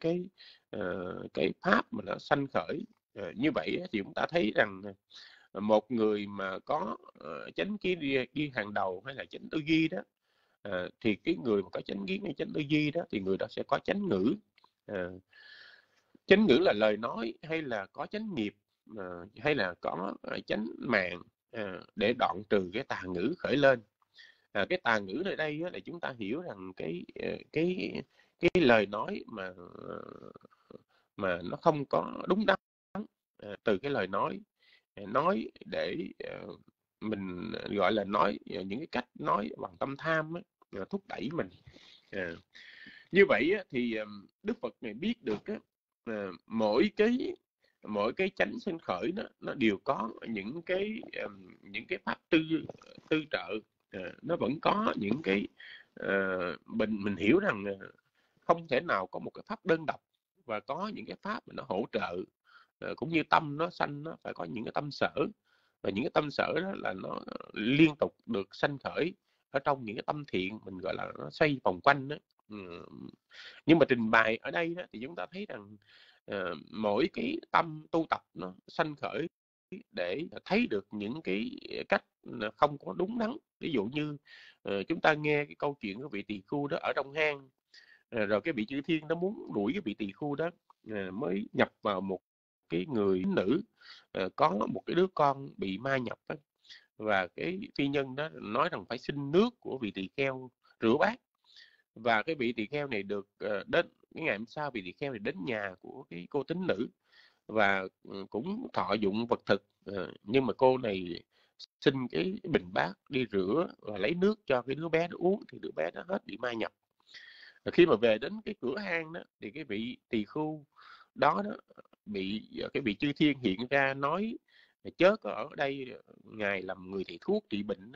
Speaker 2: cái pháp mà nó sanh khởi. Như vậy thì chúng ta thấy rằng một người mà có chánh kiến đi hàng đầu hay là chánh tư duy đó, thì cái người mà có chánh kiến hay chánh tư duy đó thì người đó sẽ có chánh ngữ. Chánh ngữ là lời nói, hay là có chánh nghiệp, hay là có chánh mạng để đoạn trừ cái tà ngữ khởi lên. Cái tà ngữ ở đây là chúng ta hiểu rằng cái lời nói mà nó không có đúng đắn, từ cái lời nói để mình gọi là nói những cái cách nói bằng tâm tham thúc đẩy mình. Như vậy thì Đức Phật này biết được mỗi cái chánh sinh khởi nó đều có những cái pháp tư trợ. Nó vẫn có những cái mình hiểu rằng không thể nào có một cái pháp đơn độc, và có những cái pháp mà nó hỗ trợ. Cũng như tâm nó sanh, nó phải có những cái tâm sở, và những cái tâm sở đó là nó liên tục được sanh khởi ở trong những cái tâm thiện, mình gọi là nó xoay vòng quanh đó. Nhưng mà trình bày ở đây đó, thì chúng ta thấy rằng mỗi cái tâm tu tập nó sanh khởi để thấy được những cái cách không có đúng đắn. Ví dụ như chúng ta nghe cái câu chuyện của vị tỳ khưu đó ở trong hang, rồi cái vị chư thiên nó muốn đuổi cái vị tỳ khưu đó, mới nhập vào một cái người nữ có một cái đứa con bị ma nhập đó. Và cái phi nhân đó nói rằng phải xin nước của vị tỳ kheo rửa bát. Và cái vị tỳ kheo này được đến cái ngày hôm sau, vị tỳ kheo này đến nhà của cái cô tín nữ và cũng thọ dụng vật thực, nhưng mà cô này xin cái bình bát đi rửa và lấy nước cho cái đứa bé đó uống, thì đứa bé đó hết bị ma nhập. Khi mà về đến cái cửa hang đó, thì cái vị tỳ khưu đó bị cái vị chư thiên hiện ra nói chớ có ở đây, ngài làm người thầy thuốc trị bệnh đó.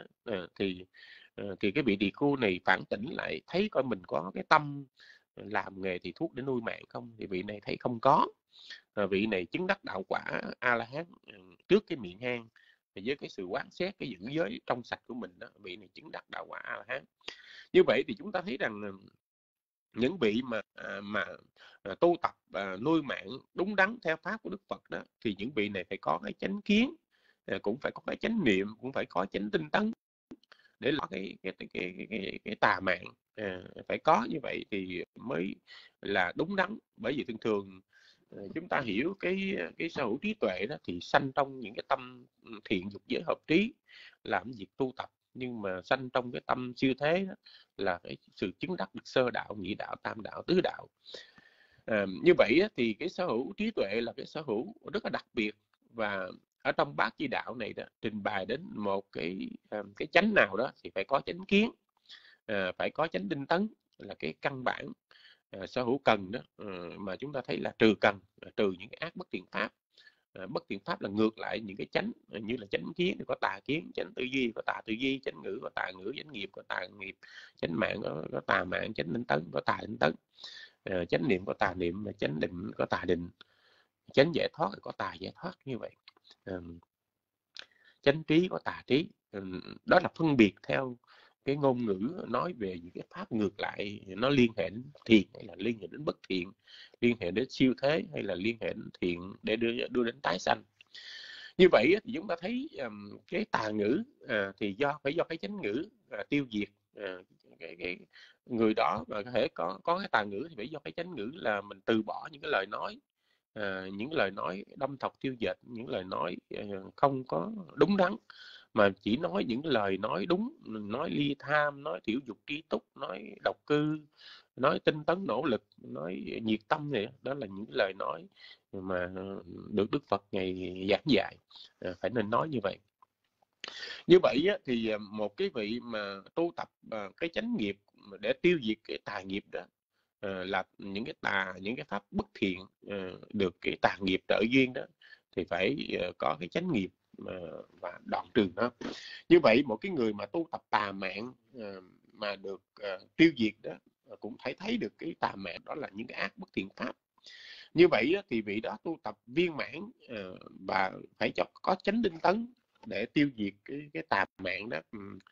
Speaker 2: Thì cái vị tỳ khưu này phản tỉnh lại, thấy coi mình có cái tâm làm nghề thầy thuốc để nuôi mạng không, thì vị này thấy không có. Vị này chứng đắc đạo quả A La Hán trước cái miệng hang, với cái sự quán xét cái giữ giới trong sạch của mình đó, vị này chứng đắc đạo quả A La Hán. Như vậy thì chúng ta thấy rằng những vị mà tu tập nuôi mạng đúng đắn theo pháp của Đức Phật đó, thì những vị này phải có cái chánh kiến, cũng phải có cái chánh niệm, cũng phải có chánh tinh tấn để lọt cái tà mạng. Phải có như vậy thì mới là đúng đắn. Bởi vì thường thường chúng ta hiểu cái sở hữu trí tuệ đó thì sanh trong những cái tâm thiện dục giới hợp trí, làm việc tu tập. Nhưng mà sanh trong cái tâm siêu thế đó là cái sự chứng đắc được sơ đạo, nhị đạo, tam đạo, tứ đạo. Như vậy thì cái sở hữu trí tuệ là cái sở hữu rất là đặc biệt. Và ở trong bát chi đạo này đó, trình bày đến một cái chánh nào đó thì phải có chánh kiến. phải có chánh tinh tấn là cái căn bản sở hữu cần đó, mà chúng ta thấy là trừ cần, trừ những cái ác bất thiện pháp. Bất thiện pháp là ngược lại những cái chánh, như là chánh kiến thì có tà kiến, chánh tư duy có tà tư duy, chánh ngữ có tà ngữ, chánh nghiệp có tà nghiệp, chánh mạng có tà mạng, chánh tinh tấn có tà tinh tấn, chánh niệm có tà niệm, chánh định có tà định, chánh giải thoát có tà giải thoát. Như vậy chánh trí có tà trí. Đó là phân biệt theo cái ngôn ngữ nói về những cái pháp ngược lại, nó liên hệ đến thiện hay là liên hệ đến bất thiện, liên hệ đến siêu thế hay là liên hệ đến thiện để đưa đến tái sanh. Như vậy thì chúng ta thấy cái tà ngữ thì phải do cái chánh ngữ tiêu diệt. Cái người đó mà có thể có cái tà ngữ thì phải do cái chánh ngữ là mình từ bỏ những cái lời nói, những lời nói đâm thọc tiêu dệt, những lời nói không có đúng đắn, mà chỉ nói những lời nói đúng, nói ly tham, nói thiểu dục trí túc, nói độc cư, nói tinh tấn nỗ lực, nói nhiệt tâm này. Đó là những lời nói mà được Đức Phật ngày giảng dạy, phải nên nói như vậy. Như vậy thì một cái vị mà tu tập cái chánh nghiệp để tiêu diệt cái tà nghiệp đó, là những cái pháp bất thiện, được cái tà nghiệp trợ duyên đó, thì phải có cái chánh nghiệp và đoạn trừ nó. Như vậy một cái người mà tu tập tà mạng mà được tiêu diệt đó, cũng phải thấy được cái tà mạng đó là những cái ác bất thiện pháp. Như vậy thì vị đó tu tập viên mãn và phải có chánh tinh tấn để tiêu diệt cái tà mạng đó.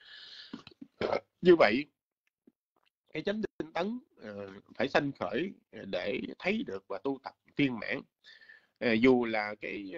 Speaker 2: Như vậy cái chánh tinh tấn phải sanh khởi để thấy được và tu tập viên mãn. Dù là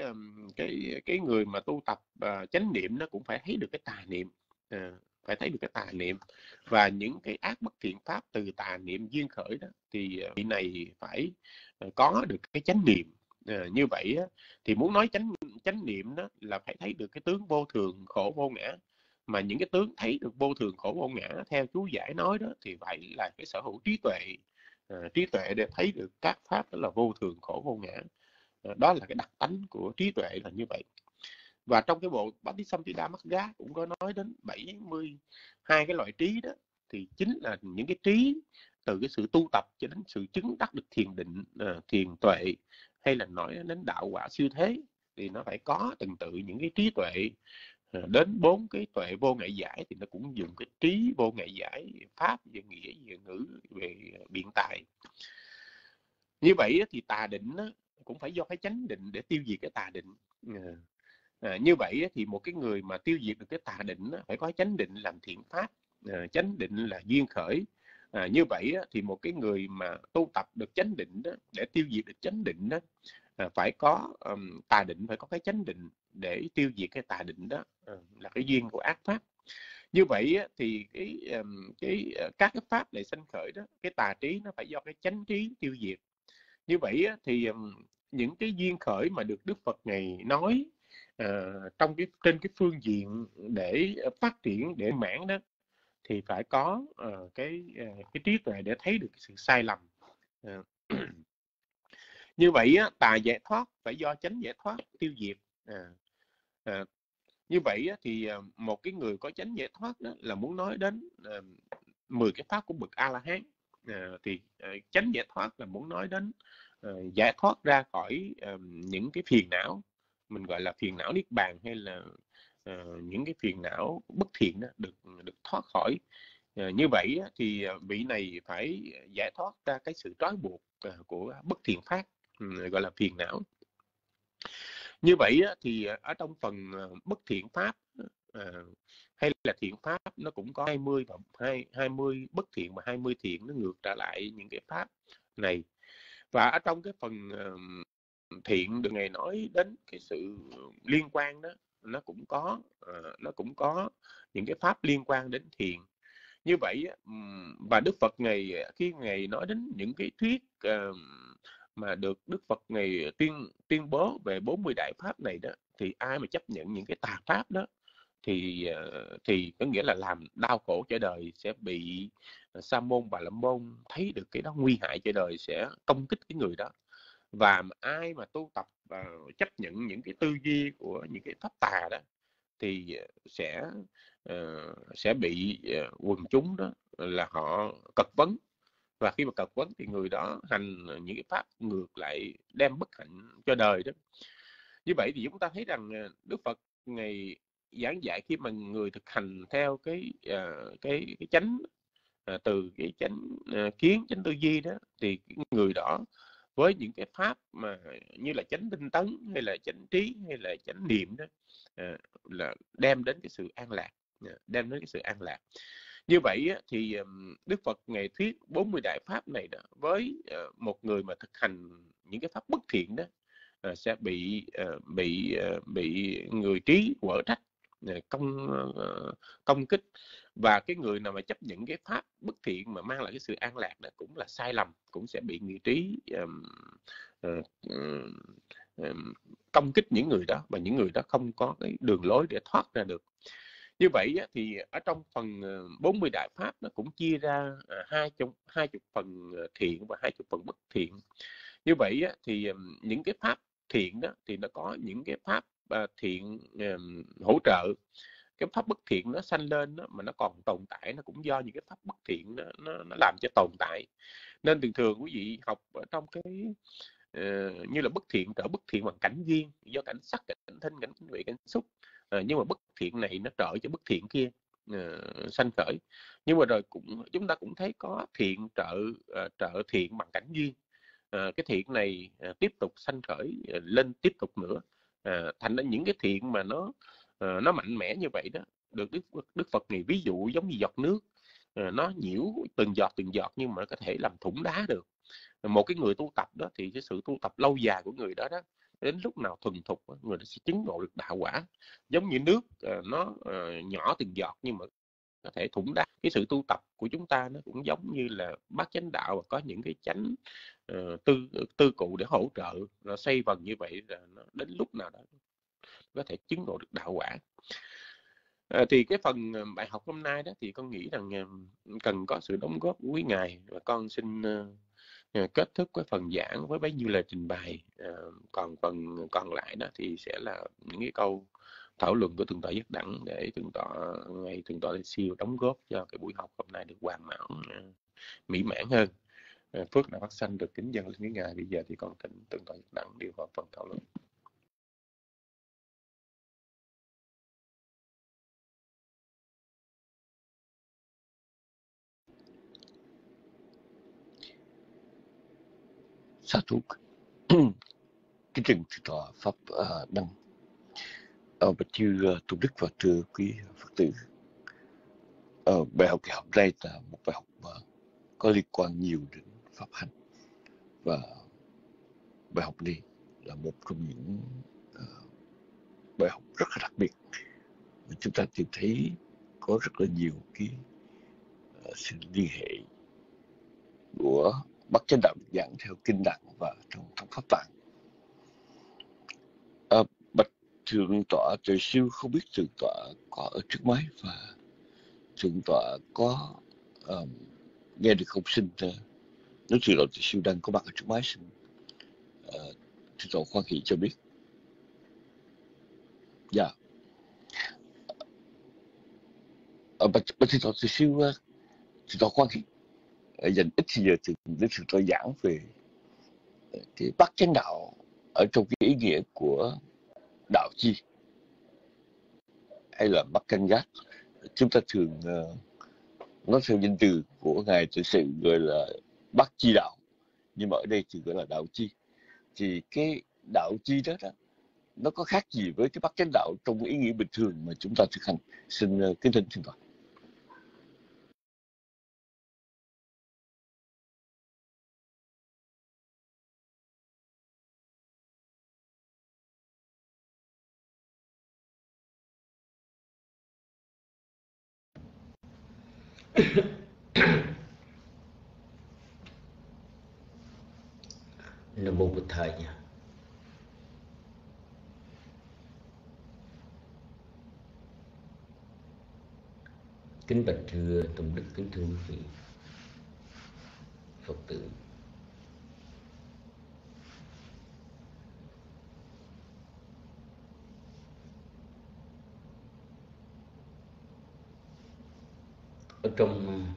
Speaker 2: cái người mà tu tập chánh niệm nó cũng phải thấy được cái tà niệm, phải thấy được cái tà niệm và những cái ác bất thiện pháp từ tà niệm duyên khởi đó, thì vị này phải có được cái chánh niệm. Như vậy thì muốn nói chánh niệm đó là phải thấy được cái tướng vô thường khổ vô ngã. Mà những cái tướng thấy được vô thường khổ vô ngã theo chú giải nói đó thì phải là cái sở hữu trí tuệ, trí tuệ để thấy được các pháp đó là vô thường khổ vô ngã. Đó là cái đặc tánh của trí tuệ là như vậy. Và trong cái bộ Patisampidammagga cũng có nói đến 72 cái loại trí đó, thì chính là những cái trí từ cái sự tu tập cho đến sự chứng đắc được thiền định, thiền tuệ, hay là nói đến đạo quả siêu thế, thì nó phải có từng tự những cái trí tuệ. Đến 4 cái tuệ vô ngại giải thì nó cũng dùng cái trí vô ngại giải, pháp về nghĩa, về ngữ, về biện tài. Như vậy thì tà định cũng phải do cái chánh định để tiêu diệt cái tà định. Như vậy thì một cái người mà tiêu diệt được cái tà định phải có chánh định làm thiện pháp, chánh định là duyên khởi. Như vậy thì một cái người mà tu tập được chánh định đó, để tiêu diệt được chánh định đó, phải có tà định, phải có cái chánh định để tiêu diệt cái tà định đó, là cái duyên của ác pháp. Như vậy thì các cái pháp này sanh khởi đó, cái tà trí nó phải do cái chánh trí tiêu diệt. Như vậy thì những cái duyên khởi mà được Đức Phật ngày nói trên cái phương diện để phát triển, để mãn đó, thì phải có cái trí tuệ để thấy được cái sự sai lầm. Như vậy tà giải thoát phải do chánh giải thoát tiêu diệt. Như vậy thì một cái người có chánh giải thoát đó là muốn nói đến 10 cái pháp của bậc A-la-hán. Thì chánh giải thoát là muốn nói đến giải thoát ra khỏi những cái phiền não, mình gọi là phiền não niết bàn, hay là những cái phiền não bất thiện đó, được thoát khỏi. Như vậy thì vị này phải giải thoát ra cái sự trói buộc của bất thiện pháp, gọi là phiền não. Như vậy thì ở trong phần bất thiện pháp hay là thiện pháp, nó cũng có 20 bất thiện và 20 thiện, nó ngược trở lại những cái pháp này. Và ở trong cái phần thiện được Ngài nói đến cái sự liên quan đó, nó cũng có những cái pháp liên quan đến thiện. Như vậy và Đức Phật khi Ngài nói đến những cái thuyết mà được Đức Phật Ngài tuyên bố về 40 đại pháp này đó, thì ai mà chấp nhận những cái tà pháp đó thì có nghĩa là làm đau khổ cho đời, sẽ bị sa môn Bà La Môn thấy được cái đó nguy hại cho đời, sẽ công kích cái người đó. Và ai mà tu tập và chấp nhận những cái tư duy của những cái pháp tà đó thì sẽ sẽ bị quần chúng đó là họ cật vấn, và khi mà cật vấn thì người đó hành những cái pháp ngược lại, đem bất hạnh cho đời đó. Như vậy thì chúng ta thấy rằng Đức Phật ngày giảng dạy, khi mà người thực hành theo cái chánh, từ cái chánh kiến, chánh tư duy đó, thì người đó với những cái pháp mà như là chánh tinh tấn hay là chánh trí hay là chánh niệm đó, là đem đến cái sự an lạc, đem đến cái sự an lạc. Như vậy thì Đức Phật ngày thuyết 40 đại pháp này đó, với một người mà thực hành những cái pháp bất thiện đó, sẽ bị người trí quở trách, công kích. Và cái người nào mà chấp nhận cái pháp bất thiện mà mang lại cái sự an lạc đó cũng là sai lầm, cũng sẽ bị người trí công kích những người đó, và những người đó không có cái đường lối để thoát ra được. Như vậy thì ở trong phần 40 đại pháp nó cũng chia ra 20 phần thiện và 20 phần bất thiện. Như vậy thì những cái pháp thiện đó thì nó có những cái pháp thiện hỗ trợ. Cái pháp bất thiện nó sanh lên đó, mà nó còn tồn tại, nó cũng do những cái pháp bất thiện nó làm cho tồn tại. Nên thường thường quý vị học ở trong cái như là bất thiện trợ bất thiện bằng cảnh duyên, do cảnh sắc, cảnh thinh, cảnh vị, cảnh xúc. Nhưng mà bất thiện này nó trợ cho bất thiện kia sanh khởi. Nhưng mà rồi chúng ta cũng thấy có thiện trợ thiện bằng cảnh duyên. Cái thiện này tiếp tục sanh khởi lên tiếp tục nữa. Thành ra những cái thiện mà nó mạnh mẽ như vậy đó, được Đức Phật này ví dụ giống như giọt nước, nó nhiễu từng giọt nhưng mà có thể làm thủng đá được. Một cái người tu tập đó thì cái sự tu tập lâu dài của người đó đến lúc nào thuần thục, người đó sẽ chứng ngộ được đạo quả. Giống như nước nó nhỏ từng giọt nhưng mà có thể thủng đá. Cái sự tu tập của chúng ta nó cũng giống như là bát chánh đạo, và có những cái chánh tư cụ để hỗ trợ, nó xoay vần như vậy, là nó đến lúc nào đó có thể chứng ngộ được đạo quả. Thì cái phần bài học hôm nay đó thì con nghĩ rằng cần có sự đóng góp của quý ngài, và con xin kết thúc cái phần giảng với bấy nhiêu lời trình bày. Còn phần còn lại đó thì sẽ là những cái câu thảo luận của thượng tọa Nhất Đẳng, để thượng tọa siêu đóng góp cho cái buổi học hôm nay được hoàn mãn, mỹ mãn hơn. Phước đã phát sanh được kính dâng lên với ngài. Bây giờ thì còn thỉnh thượng tọa Nhất Đẳng điều vào phần thảo luận.
Speaker 3: Sa thú kính trình thượng tọa pháp đăng, bạch chư tôn đức và thưa quý Phật tử. Bài học ngày hôm nay là một bài học mà có liên quan nhiều đến pháp hành, và bài học này là một trong những bài học rất là đặc biệt mà chúng ta tìm thấy có rất là nhiều cái sự liên hệ của bát chánh đạo được giảng theo kinh Đặng và trong pháp tạng. Bạch thượng tọa Trời Siêu, không biết thượng tọa có ở trước máy, và thượng tọa có nghe được không? Xin nếu thượng tọa Trời Siêu đang có mặt ở trước máy, xin thượng tọa khoan hỷ cho biết. Dạ. Bạch thượng tọa Trời Siêu, thượng tọa khoan hỷ dành ít giờ để thượng tọa giảng về cái bát chánh đạo ở trong cái ý nghĩa của đạo chi, hay là bát chánh giác. Chúng ta thường nói theo danh từ của ngài tự sự gọi là bát chi đạo, nhưng mà ở đây thì gọi là đạo chi. Thì cái đạo chi đó nó có khác gì với cái bát chánh đạo trong ý nghĩa bình thường mà chúng ta thực hành? Xin kính thỉnh thượng tọa.
Speaker 4: Nam mô Bụt Thầy. Kính bạch thưa tôn đức, kính thưa quý vị Phật tử. trong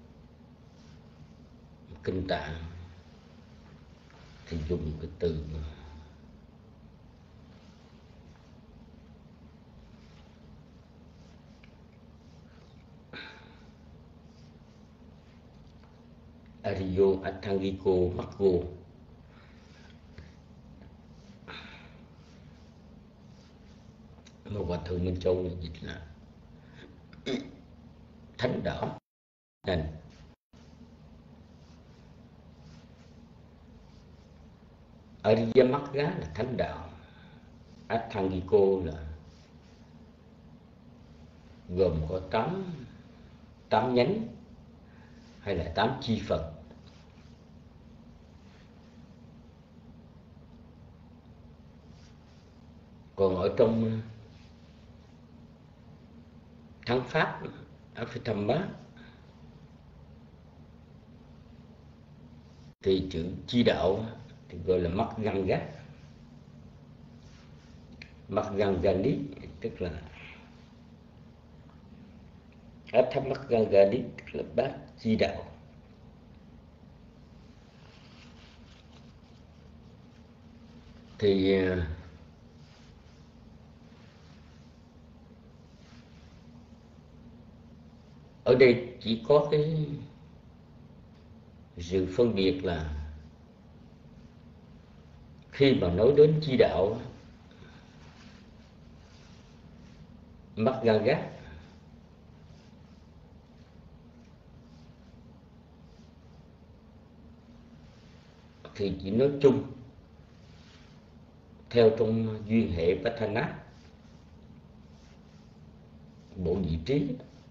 Speaker 4: kinh Tạng thì dùng cái từ Ariyo Athangiko Maggo, mà Hòa Thượng Minh Châu dịch là thánh đạo hành. Ariya Magga là thánh đạo, Athangiko là gồm có 8 nhánh hay là 8 chi Phật. Còn ở trong thắng pháp Abhidhamma thì chữ chi đạo thì gọi là Magga, Maggangani, tức là Atthamaggangani, tức là bát chi đạo. Thì ở đây chỉ có cái sự phân biệt là khi mà nói đến chi đạo Magga thì chỉ nói chung theo trong duyên hệ Patthana, bộ vị trí,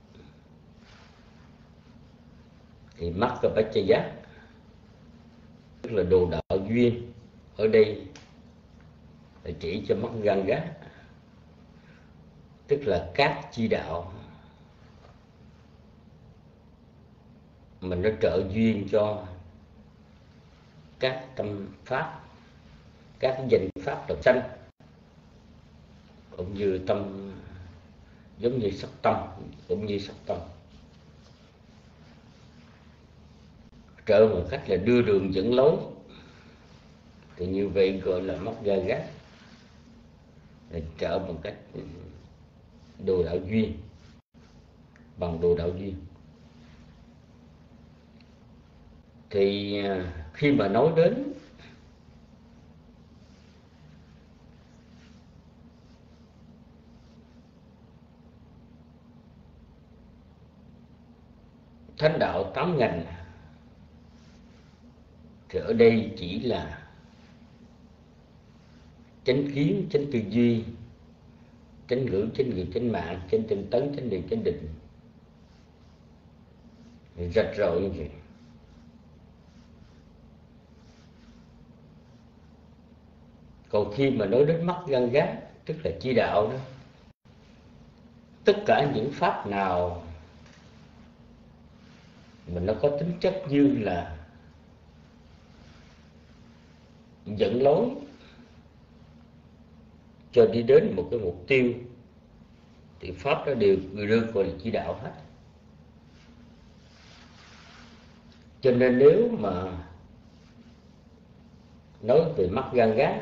Speaker 4: thì Maggapacchaya tức là đồ đạo duyên, ở đây là chỉ cho Magga, tức là các chi đạo mà nó trợ duyên cho các tâm pháp, các danh pháp đồng sanh, cũng như tâm, giống như sắc tâm, cũng như sắc tâm, trợ một cách là đưa đường dẫn lối, thì như vậy gọi là Magga, là trợ một cách đồ đạo duyên, bằng đồ đạo duyên. Thì khi mà nói đến thánh đạo 8 ngành thì ở đây chỉ là chánh kiến, chánh tư duy, chánh ngữ, chánh nghiệp, chánh mạng, chánh tinh tấn, chánh niệm, chánh định, rạch ròi như vậy. Còn khi mà nói đến Magga, tức là chi đạo đó, tất cả những pháp nào mà nó có tính chất như là dẫn lối cho đi đến một cái mục tiêu thì pháp đó đều được gọi là chi đạo hết. Cho nên nếu mà nói về Magga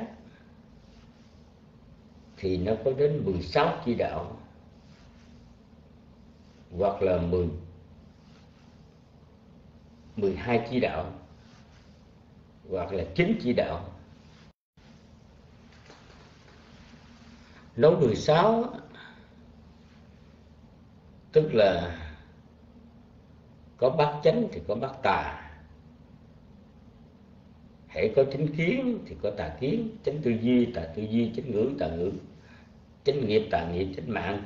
Speaker 4: thì nó có đến 16 chi đạo, hoặc là 12 chi đạo, hoặc là 9 chi đạo. Nói 16 tức là có bát chánh thì có bát tà, hễ có chánh kiến thì có tà kiến, chánh tư duy tà tư duy, chánh ngữ tà ngữ, chánh nghiệp tà nghiệp, chánh mạng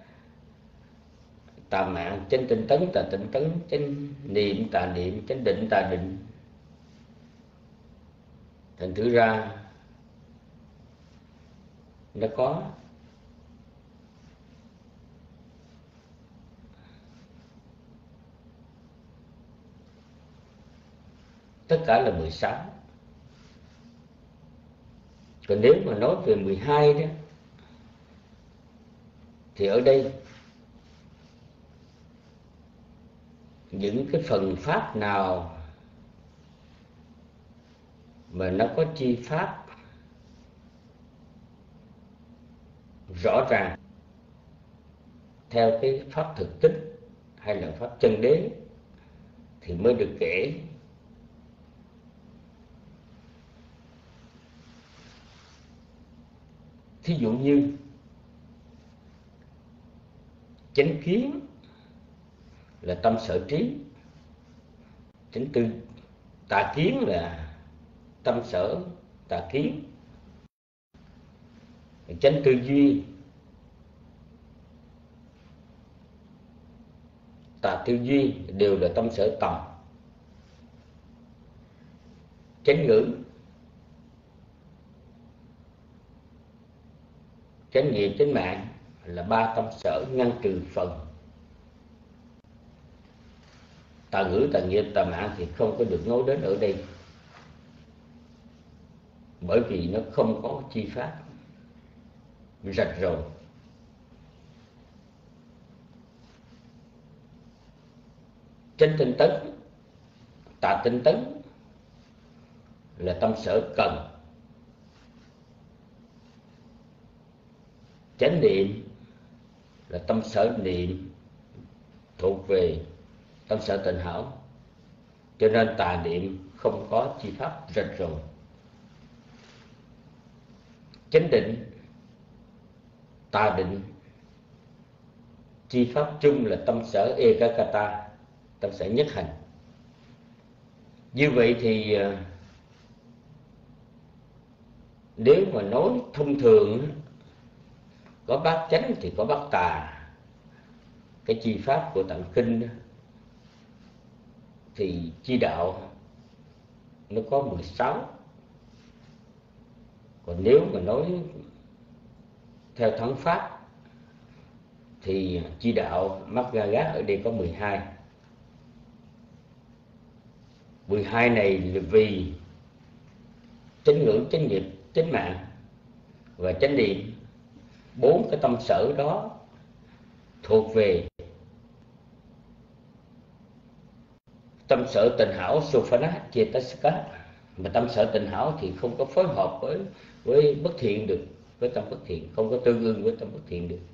Speaker 4: tà mạng, chánh tinh tấn tà tinh tấn, chánh niệm tà niệm, chánh định tà định. Thành thử ra nó có tất cả là 16. Còn nếu mà nói về 12 đó thì ở đây những cái phần pháp nào mà nó có chi pháp rõ ràng theo cái pháp thực tích hay là pháp chân đế thì mới được kể. Thí dụ như chánh kiến là tâm sở trí, chánh tư tà kiến là tâm sở tà kiến, chánh tư duy tà tư duy đều là tâm sở tầm. Chánh ngữ, chánh nghiệp, chánh mạng là ba tâm sở ngăn trừ phần. Tà ngữ, tà nghiệp, tà mạng thì không có được nói đến ở đây, bởi vì nó không có chi pháp rạch ròi. Chánh tinh tấn, tà tinh tấn là tâm sở cần. Chánh niệm là tâm sở niệm, thuộc về tâm sở tịnh hảo, cho nên tà niệm không có chi pháp rạch ròi. Chánh định, tà định, chi pháp chung là tâm sở ekakata, tâm sở nhất hành. Như vậy thì nếu mà nói thông thường, có bát chánh thì có bát tà. Cái chi pháp của tạng kinh thì chi đạo nó có 16. Còn nếu mà nói theo thắng pháp thì chi đạo Magga ở đây có 12. 12 này là vì chánh ngữ, chánh nghiệp, chánh mạng và chánh niệm. 4 cái tâm sở đó thuộc về tâm sở tịnh hảo Sophana Chetasika, mà tâm sở tịnh hảo thì không có phối hợp với bất thiện được, với tâm bất thiện, không có tương ưng với tâm bất thiện được.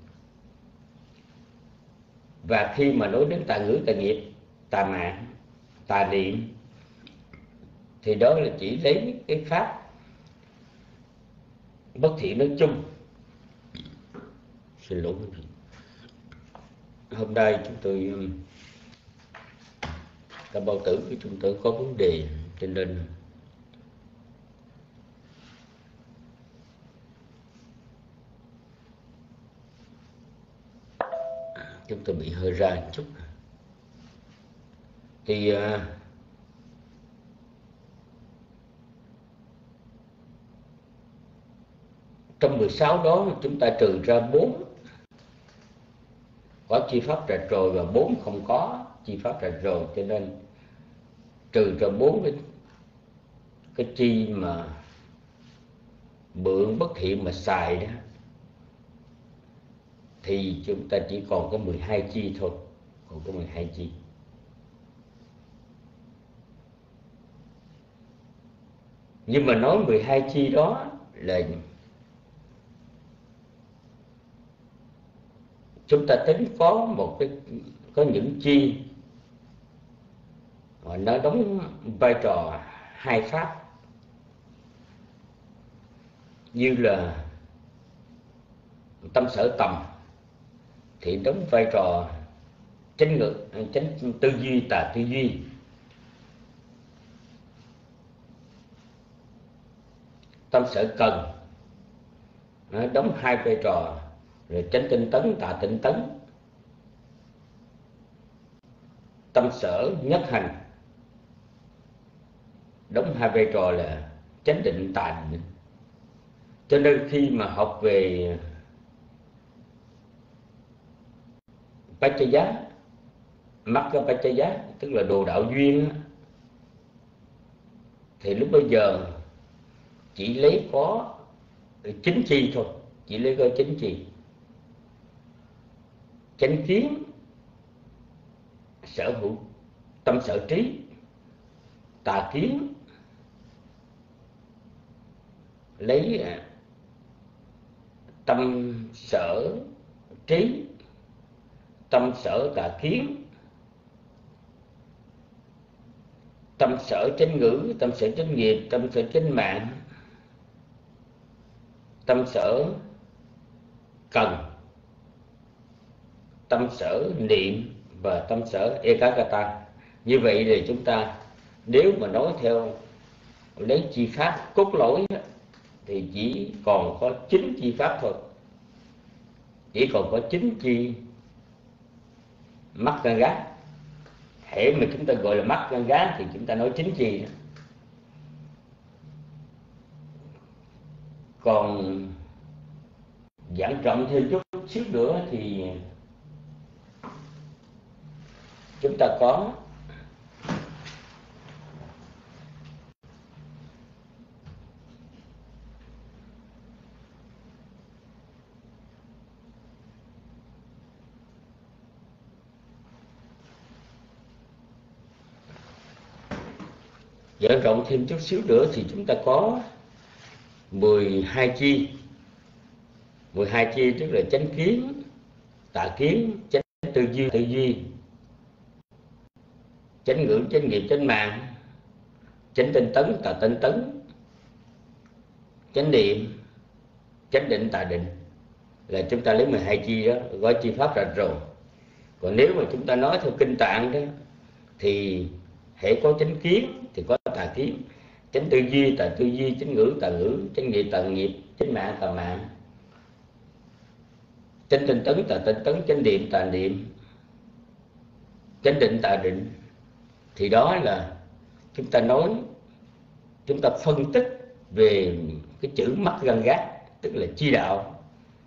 Speaker 4: Và khi mà nói đến tà ngữ, tà nghiệp, tà mạng, tà niệm thì đó là chỉ lấy cái pháp bất thiện nói chung. Xin lỗi, hôm nay chúng tôi các bao tử của chúng tôi có vấn đề, cho nên chúng tôi bị hơi ra một chút. Thì trong 16 đó chúng ta trừ ra 4 có chi pháp rạch ròi và 4 không có chi pháp rạch ròi, cho nên trừ ra 4 cái chi mà mượn bất thiện mà xài đó thì chúng ta chỉ còn có 12 chi thôi, còn có 12 chi. Nhưng mà nói 12 chi đó là chúng ta tính có những chi mà nó đóng vai trò hai pháp, như là tâm sở tầm thì đóng vai trò chánh tư duy, tà tư duy. Tâm sở cần nó đóng hai vai trò, rồi chánh tinh tấn, tà tinh tấn. Tâm sở nhất hành đóng hai vai trò là chánh định, tà định. Cho nên khi mà học về Paccaya, Magga Paccaya, tức là đồ đạo duyên, thì lúc bây giờ chỉ lấy có 9 chi thôi, chỉ lấy có 9 chi. Chánh kiến sở hữu tâm sở trí, tà kiến lấy tâm sở trí, tâm sở tà kiến, tâm sở chánh ngữ, tâm sở chánh nghiệp, tâm sở chánh mạng, tâm sở cần, tâm sở niệm và tâm sở ekagata. Như vậy thì chúng ta nếu mà nói theo lấy chi pháp cốt lõi thì chỉ còn có 9 chi pháp thôi, chỉ còn có 9 chi mắt gan gác. Hễ mà chúng ta gọi là mắt gan gác thì chúng ta nói 9 chi. Còn giảng rộng thêm chút xíu nữa thì chúng ta có giảng rộng thêm chút xíu nữa thì chúng ta có 12 chi. 12 chi tức là chánh kiến, tà kiến, chánh tư duy, chánh ngữ, chánh nghiệp, chánh mạng, chánh tinh tấn, tà tinh tấn, chánh niệm, chánh định, tà định. Là chúng ta lấy 12 chi đó gói chi pháp ra rồi. Còn nếu mà chúng ta nói theo kinh Tạng đó thì hễ có chánh kiến thì có tà kiến, chánh tư duy, tà tư duy, chánh ngữ, tà ngữ, chánh nghiệp, tà nghiệp, chánh mạng, tà mạng, chánh tinh tấn, tà tinh tấn, chánh niệm, tà niệm, chánh định, tà định. Thì đó là chúng ta nói, chúng ta phân tích về cái chữ mắt gan gác, tức là chi đạo.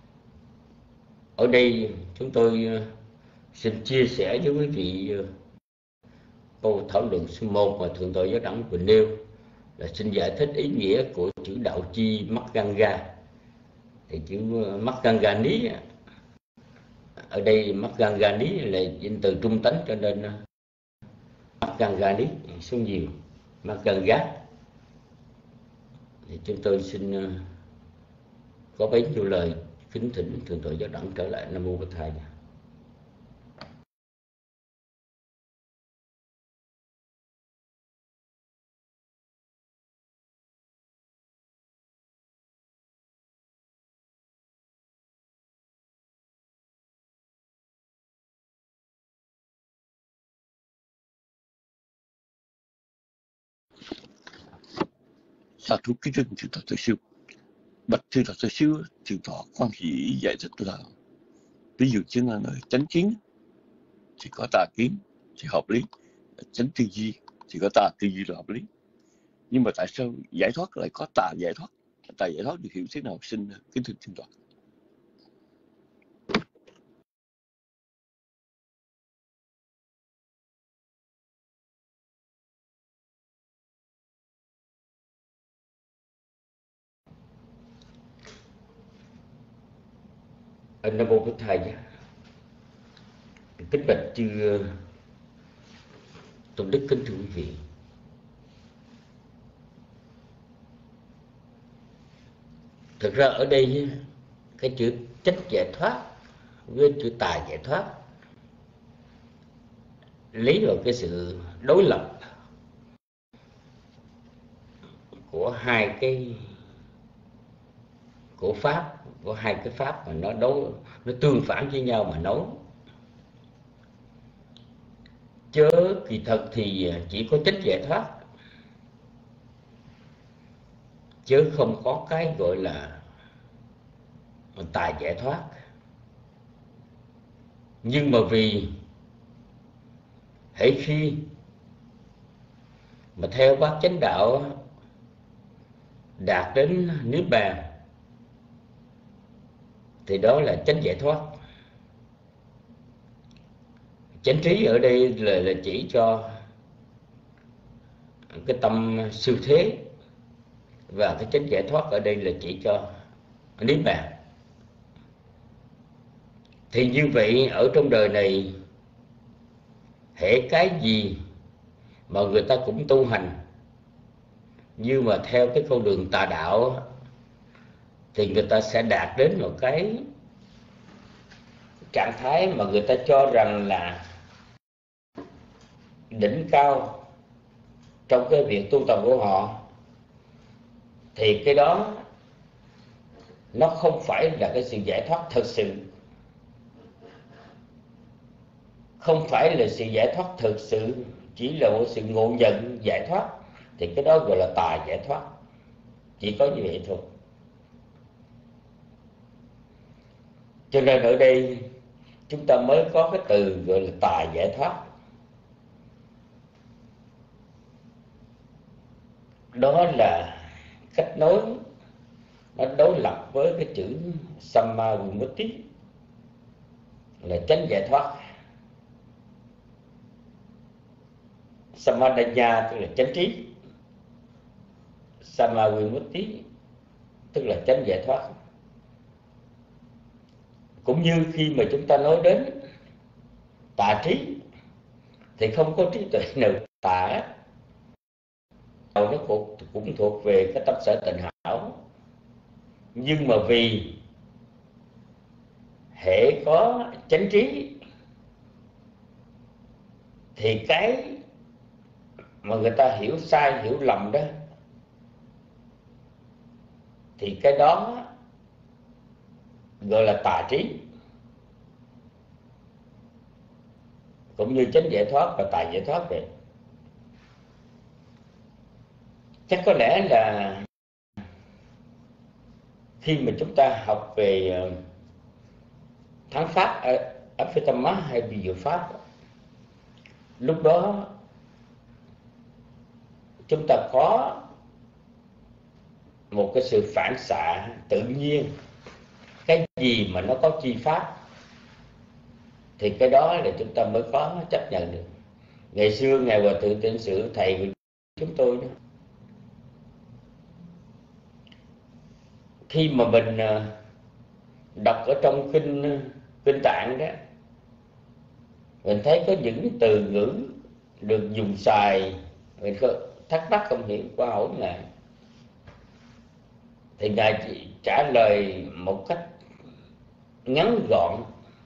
Speaker 4: Ở đây chúng tôi xin chia sẻ với quý vị câu thảo luận số 1 mà Thượng tọa Giáo Đẳng vừa nêu, là xin giải thích ý nghĩa của chữ đạo chi mắt gan ga. Thì chữ mắt gan ga ní, ở đây mắt gan ga ní là danh từ trung tánh, cho nên mắt gan ga ní số nhiều, mắt gan gác. Thì chúng tôi xin có bấy nhiêu lời kính thỉnh Thượng tọa Giáo Đẳng trở lại. Nam mô Bổn Thầy.
Speaker 3: Sa thú kính dân Thượng tọa Tự Siêu. Bạch Thượng tọa Tự Siêu, Thượng tọa quan hỷ giải thích là ví dụ như là nơi chánh kiến thì có tà kiến thì hợp lý, chánh tư duy thì có tà tư duy là hợp lý. Nhưng mà tại sao giải thoát lại có tà giải thoát? Tà giải thoát được hiểu thế nào? Xin kính thưa Thượng tọa.
Speaker 4: Nam mô Bổn Thầy. Kính bạch chư tôn đức, kính thưa quý vị. Thực ra ở đây cái chữ chánh giải thoát với chữ tà giải thoát lấy vào cái sự đối lập của hai cái của pháp, của hai cái pháp mà nó tương phản với nhau mà nói. Chớ kỳ thật thì chỉ có chánh giải thoát, chứ không có cái gọi là tà giải thoát. Nhưng mà vì hễ khi mà theo bát chánh đạo đạt đến niết bàn thì đó là chánh giải thoát. Chánh trí ở đây là chỉ cho cái tâm siêu thế, và cái chánh giải thoát ở đây là chỉ cho niết bàn. Thì như vậy ở trong đời này hễ cái gì mà người ta cũng tu hành, nhưng mà theo cái con đường tà đạo thì người ta sẽ đạt đến một cái trạng thái mà người ta cho rằng là đỉnh cao trong cái việc tu tập của họ. Thì cái đó nó không phải là cái sự giải thoát thật sự, không phải là sự giải thoát thực sự, chỉ là một sự ngộ nhận giải thoát. Thì cái đó gọi là tà giải thoát, chỉ có như vậy thôi. Cho nên ở đây chúng ta mới có cái từ gọi là tà giải thoát. Đó là cách nói nó đối lập với cái chữ Samma Vimutti là chánh giải thoát. Samadanya tức là chánh trí, Samma Vimutti tức là chánh giải thoát. Cũng như khi mà chúng ta nói đến tà trí thì không có trí tuệ nào tà, nó cũng thuộc về cái tâm sở tịnh hảo. Nhưng mà vì hễ có chánh trí thì cái mà người ta hiểu sai, hiểu lầm đó, thì cái đó gọi là tà trí. Cũng như chánh giải thoát và tà giải thoát vậy. Chắc có lẽ là khi mà chúng ta học về thắng pháp, Aphetama hay vi diệu pháp, lúc đó chúng ta có một cái sự phản xạ tự nhiên. Cái gì mà nó có chi pháp thì cái đó là chúng ta mới có chấp nhận được. Ngày xưa Ngài Hòa Thượng Tịnh Sự, thầy của chúng tôi đó, khi mà mình đọc ở trong kinh Tạng đó, mình thấy có những từ ngữ được dùng xài, mình có thắc mắc không hiểu, qua hỏi Ngài thì Ngài chỉ trả lời một cách ngắn gọn,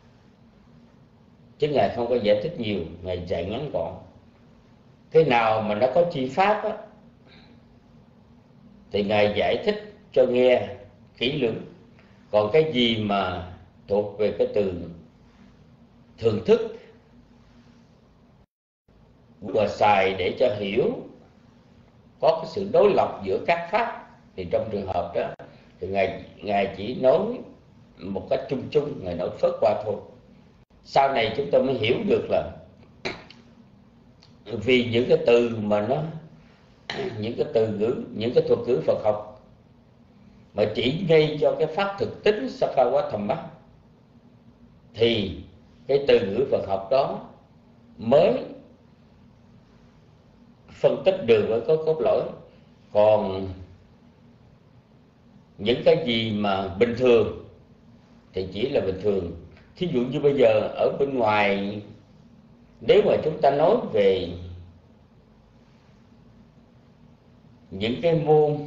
Speaker 4: chứ Ngài không có giải thích nhiều. Ngài dạy ngắn gọn. Cái nào mà nó có chi pháp á, thì Ngài giải thích cho nghe kỹ lưỡng. Còn cái gì mà thuộc về cái từ thường thức và xài để cho hiểu có cái sự đối lập giữa các pháp, thì trong trường hợp đó thì Ngài chỉ nói một cách chung chung, Ngài nói phớt qua thôi. Sau này chúng ta mới hiểu được là vì những cái từ mà nó những cái từ ngữ, những cái thuật ngữ Phật học mà chỉ ngay cho cái pháp thực tính Sapawatthama, thì cái từ ngữ Phật học đó mới phân tích được với có cốt lõi. Còn những cái gì mà bình thường thì chỉ là bình thường. Thí dụ như bây giờ ở bên ngoài, nếu mà chúng ta nói về những cái môn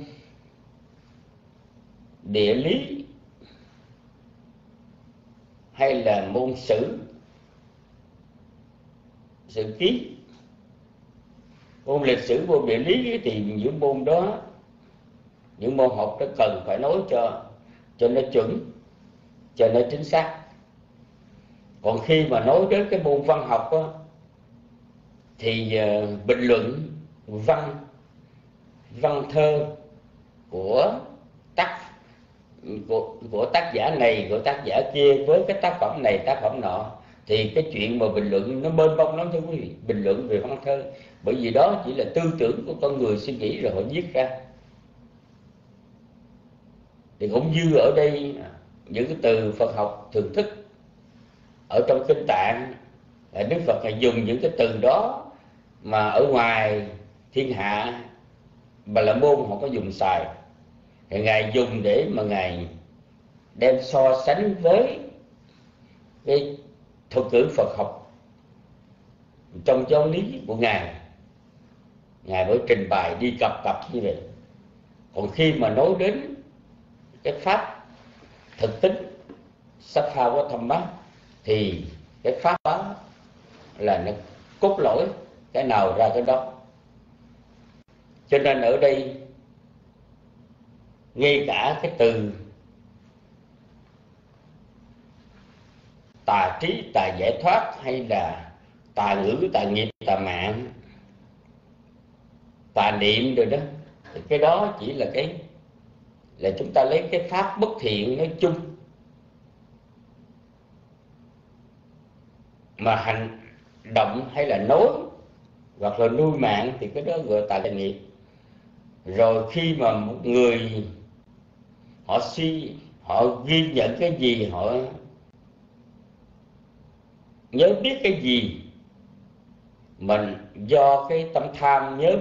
Speaker 4: địa lý hay là môn sử ký, môn lịch sử, môn địa lý, thì những môn đó, những môn học đó cần phải nói cho nó chuẩn, cho nó chính xác. Còn khi mà nói đến cái môn văn học đó, thì bình luận văn thơ của tác giả này, của tác giả kia với cái tác phẩm này, tác phẩm nọ, thì cái chuyện mà bình luận nó mênh mông lắm thưa quý vị. Bình luận về văn thơ, bởi vì đó chỉ là tư tưởng của con người suy nghĩ rồi họ viết ra. Thì cũng như ở đây, những cái từ Phật học thường thức ở trong kinh Tạng, Đức Phật hay dùng những cái từ đó mà ở ngoài thiên hạ Bà La Môn họ có dùng xài, thì Ngài dùng để mà Ngài đem so sánh với cái thuật ngữ Phật học trong giáo lý của Ngài. Ngài mới trình bày đi cập như vậy. Còn khi mà nói đến cái pháp thực tính Sattva-Thamma thì cái pháp đó là nó cốt lõi, cái nào ra cái đó. Cho nên ở đây ngay cả cái từ tà trí, tà giải thoát, hay là tà ngữ, tà nghiệp, tà mạng, tà niệm rồi đó, thì cái đó chỉ là chúng ta lấy cái pháp bất thiện nói chung, mà hành động hay là nói hoặc là nuôi mạng thì cái đó gọi tà nghiệp. Rồi khi mà một người họ ghi nhận cái gì, họ nhớ biết cái gì, mình do cái tâm tham nhớ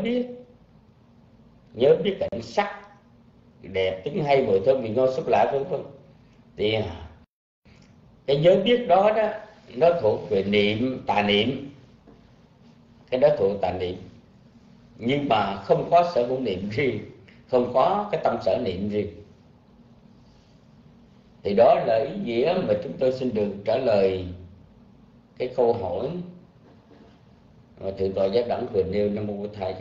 Speaker 4: biết cảnh sắc đẹp, tiếng hay, mùi thơm, vị ngon, xúc lạ, vân vân, thì cái nhớ biết đó nó thuộc về niệm, tà niệm. Cái đó thuộc tà niệm, nhưng mà không có sở hữu niệm riêng, không có cái tâm sở niệm riêng. Thì đó là ý nghĩa mà chúng tôi xin được trả lời cái câu hỏi mà Thượng tọa Giác Đẳng vừa nêu. Nam mô Bổn Thầy.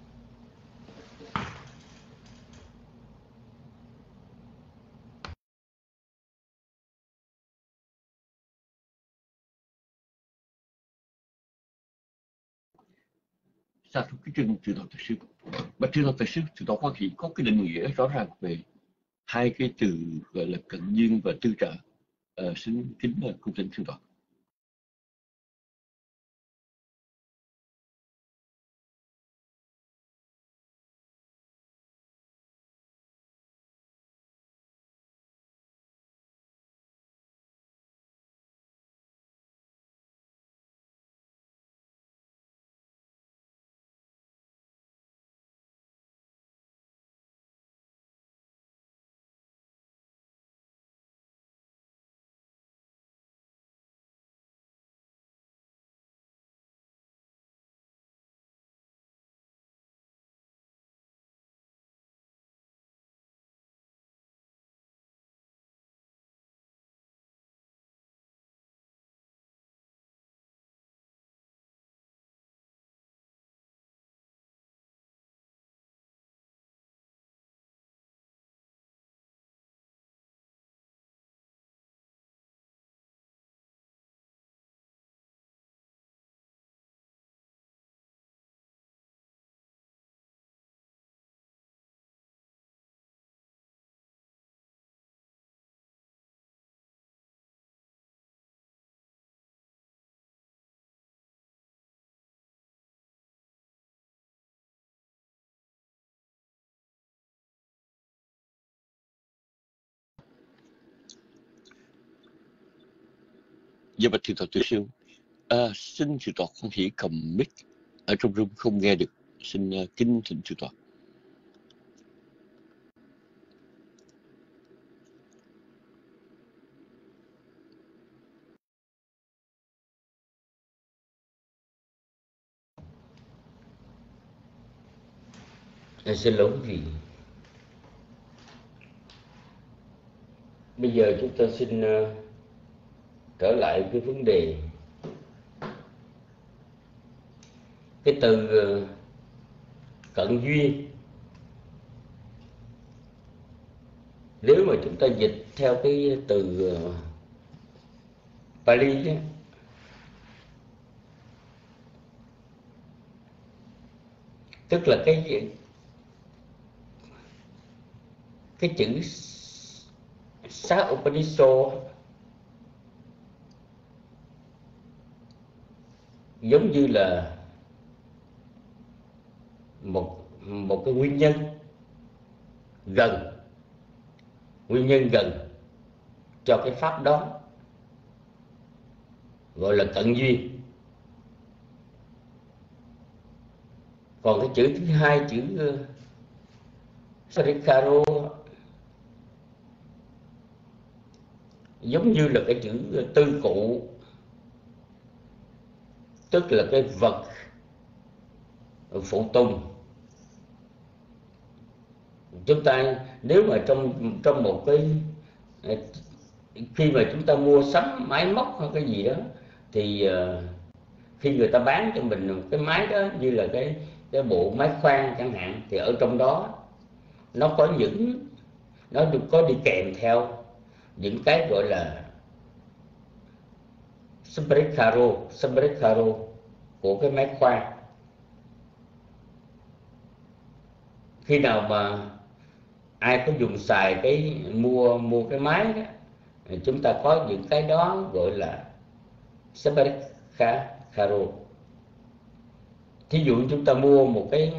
Speaker 3: Sa thú cái trường Thượng tọa Thật Sư. Bạch Thượng tọa Thật Sư, Thượng tọa Quan Thị có cái định nghĩa rõ ràng về hai cái từ gọi là cận duyên và tư trợ. Xin kính cung thỉnh Thượng tọa. Dạ bạch Thượng tọa Thật Sư. Xin Thượng tọa Quan Thị cầm mic ở trong room không nghe được. Xin kính thỉnh Thượng tọa.
Speaker 4: Xin lỗi quý vị. Bây giờ chúng ta xin trở lại cái vấn đề cái từ cận duyên. Nếu mà chúng ta dịch theo cái từ Pali đó, tức là cái chữ Sát Upanishad giống như là một cái nguyên nhân gần cho cái pháp đó, gọi là cận duyên. Còn cái chữ thứ hai, chữ Sarikaro, giống như là cái chữ tư cụ, tức là cái vật phụ tùng Chúng ta nếu mà trong một cái khi mà chúng ta mua sắm máy móc hay cái gì đó, thì khi người ta bán cho mình cái máy đó, như là cái bộ máy khoan chẳng hạn, thì ở trong đó nó có nó có đi kèm theo những cái gọi là Spread của cái máy khoan. Khi nào mà ai có dùng xài mua cái máy đó, thì chúng ta có những cái đó gọi là Spread. Thí dụ chúng ta mua một cái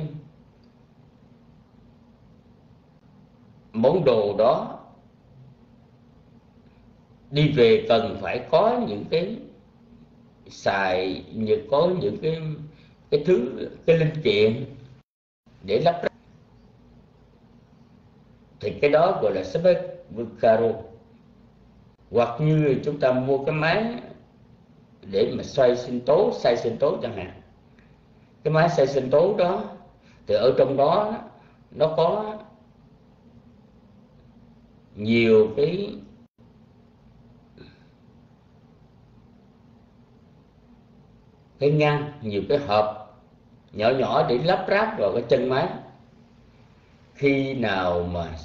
Speaker 4: món đồ đó, đi về cần phải có những cái có những cái linh kiện để lắp ráp, thì cái đó gọi là Spec Caro. Hoặc như chúng ta mua cái máy để mà xay sinh tố chẳng hạn, cái máy xay sinh tố đó thì ở trong đó nó có nhiều cái ngăn, nhiều cái hộp nhỏ nhỏ để lắp ráp vào cái chân máy. Khi nào mà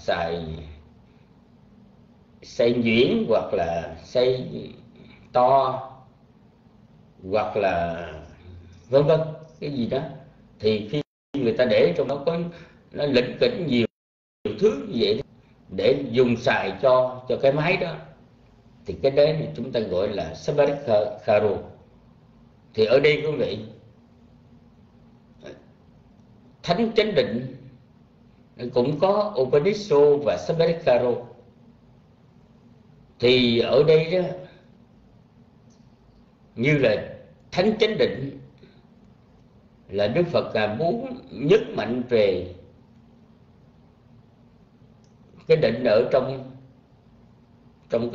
Speaker 4: xay nhuyễn hoặc là xay to hoặc là vân vân cái gì đó, thì khi người ta để trong đó có nó lỉnh kỉnh nhiều thứ như vậy để dùng xài cho cái máy đó, thì cái đấy thì chúng ta gọi là Sabbath Caro. Thì ở đây quý vị, Thánh Chánh Định cũng có Upanisho và Sabbath Caro. Thì ở đây đó, như là Thánh Chánh Định là Đức Phật muốn nhấn mạnh về cái định ở trong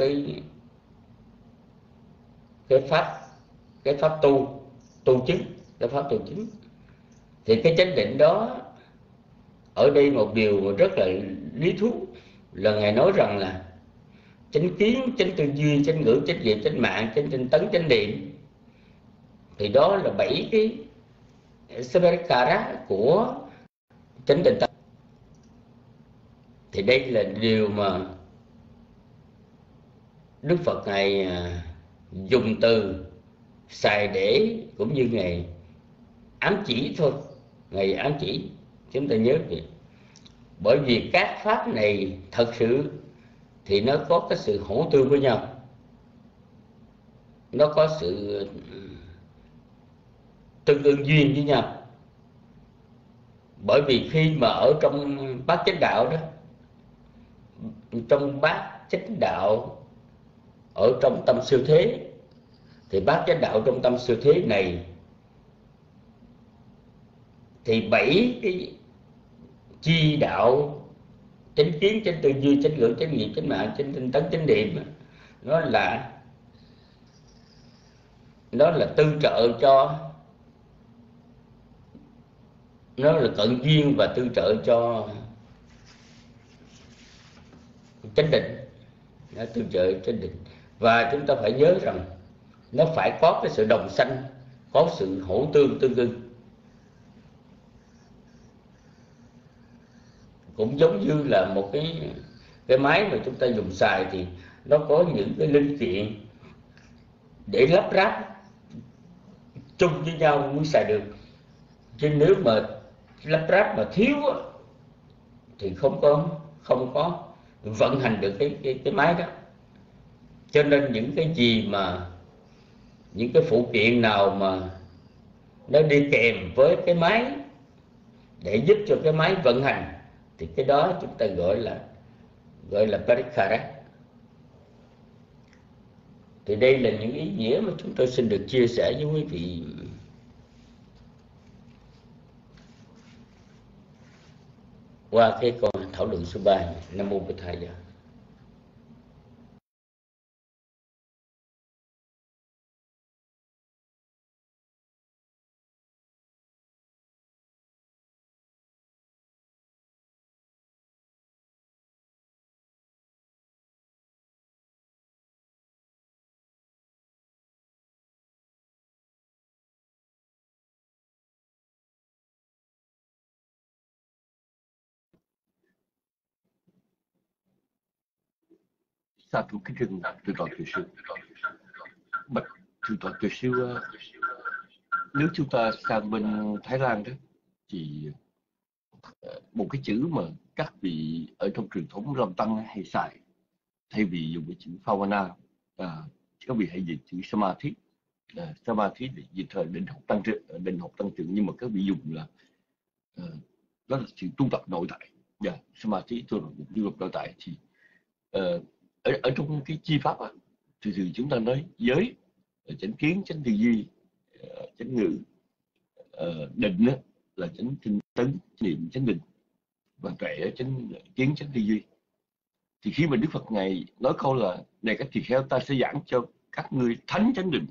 Speaker 4: cái pháp tu chứng, cái pháp tu chứng. Thì cái chánh định đó ở đây một điều rất là lý thú là Ngài nói rằng là chánh kiến, chánh tư duy, chánh ngữ, chánh nghiệp, chánh mạng, chánh tinh tấn, chánh niệm, thì đó là 7 cái Savarikara của chánh định tâm. Thì đây là điều mà Đức Phật Ngài dùng từ xài để cũng như Ngài ám chỉ thôi. Ngài ám chỉ, chúng ta nhớ vậy. Bởi vì các pháp này thật sự thì nó có cái sự hỗ tương với nhau, nó có sự tương ưng duyên với nhau. Bởi vì khi mà ở trong bát chánh đạo đó, trong bát chánh đạo ở trong tâm siêu thế, thì bát chánh đạo trong tâm siêu thế này thì 7 cái chi đạo, chánh kiến, chánh tư duy, chánh ngữ, chánh nghiệp, chánh mạng, chánh tinh tấn, chánh niệm, nó là tương trợ cho, nó là cận duyên và tương trợ cho chánh định, nó tương trợ chánh định. Và chúng ta phải nhớ rằng nó phải có cái sự đồng sanh, có sự hỗ tương tương ưng. Cũng giống như là một cái máy mà chúng ta dùng xài thì nó có những cái linh kiện để lắp ráp chung với nhau mới xài được. Chứ nếu mà lắp ráp mà thiếu thì không có vận hành được cái máy đó. Cho nên những cái gì mà những cái phụ kiện nào mà nó đi kèm với cái máy để giúp cho cái máy vận hành, thì cái đó chúng ta gọi là Parikara. Thì đây là những ý nghĩa mà chúng tôi xin được chia sẻ với quý vị qua cái câu thảo luận số 3. Nam mô Bổn Thầy.
Speaker 3: Sa thú kính rừng thượng tọa Tuệ Sư. Bạch thượng tọa Tuệ Sư, nếu chúng ta sang bên Thái Lan đó thì một cái chữ mà các vị ở trong truyền thống Lâm Tăng hay xài, thay vì dùng cái chữ Phavana, các vị hãy dịch chữ Samadhi. Samadhi để dịch thời định học tăng trưởng, nhưng mà các vị dùng là đó là sự tu tập nội tại. Samadhi tu tập nội tại thì ở trong cái chi pháp thì chúng ta nói giới, chánh kiến, chánh tư duy, chánh ngữ, định là chánh tinh tấn, niệm, chánh định, và tuệ chánh kiến, chánh tư duy. Thì khi mà Đức Phật Ngài nói câu là này các tỳ kheo, ta sẽ giảng cho các ngươi thánh chánh định,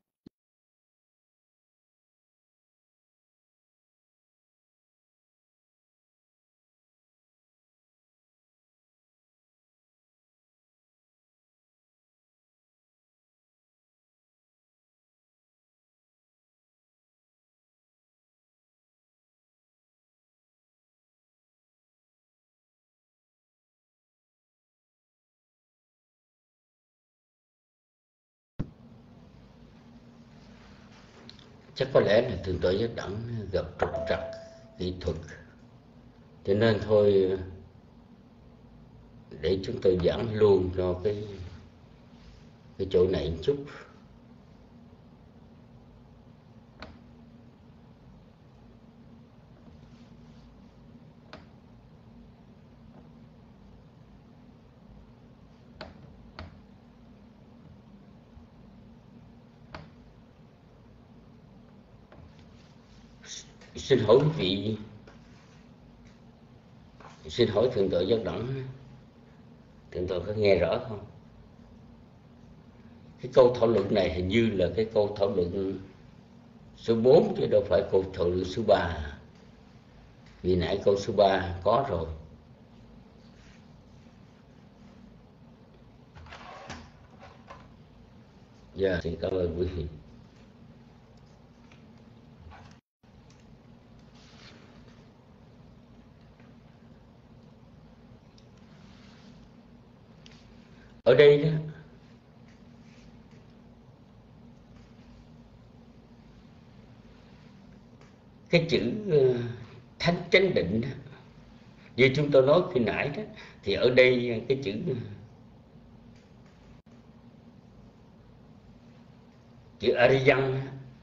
Speaker 4: Chắc có lẽ là Thượng tọa Giác Đẳng gặp trục trặc kỹ thuật, cho nên thôi để chúng tôi giảng luôn cho cái chỗ này một chút. Xin hỏi quý vị, xin hỏi Thượng tọa Giác Đẳng, Thượng tọa có nghe rõ không? Cái câu thảo luận này hình như là cái câu thảo luận số 4 chứ đâu phải câu thảo luận số 3. Vì nãy câu số 3 có rồi. Dạ, xin cảm ơn quý vị. Ở đây đó, cái chữ thánh chánh định đó, như chúng tôi nói khi nãy đó, thì ở đây cái chữ Ariyan,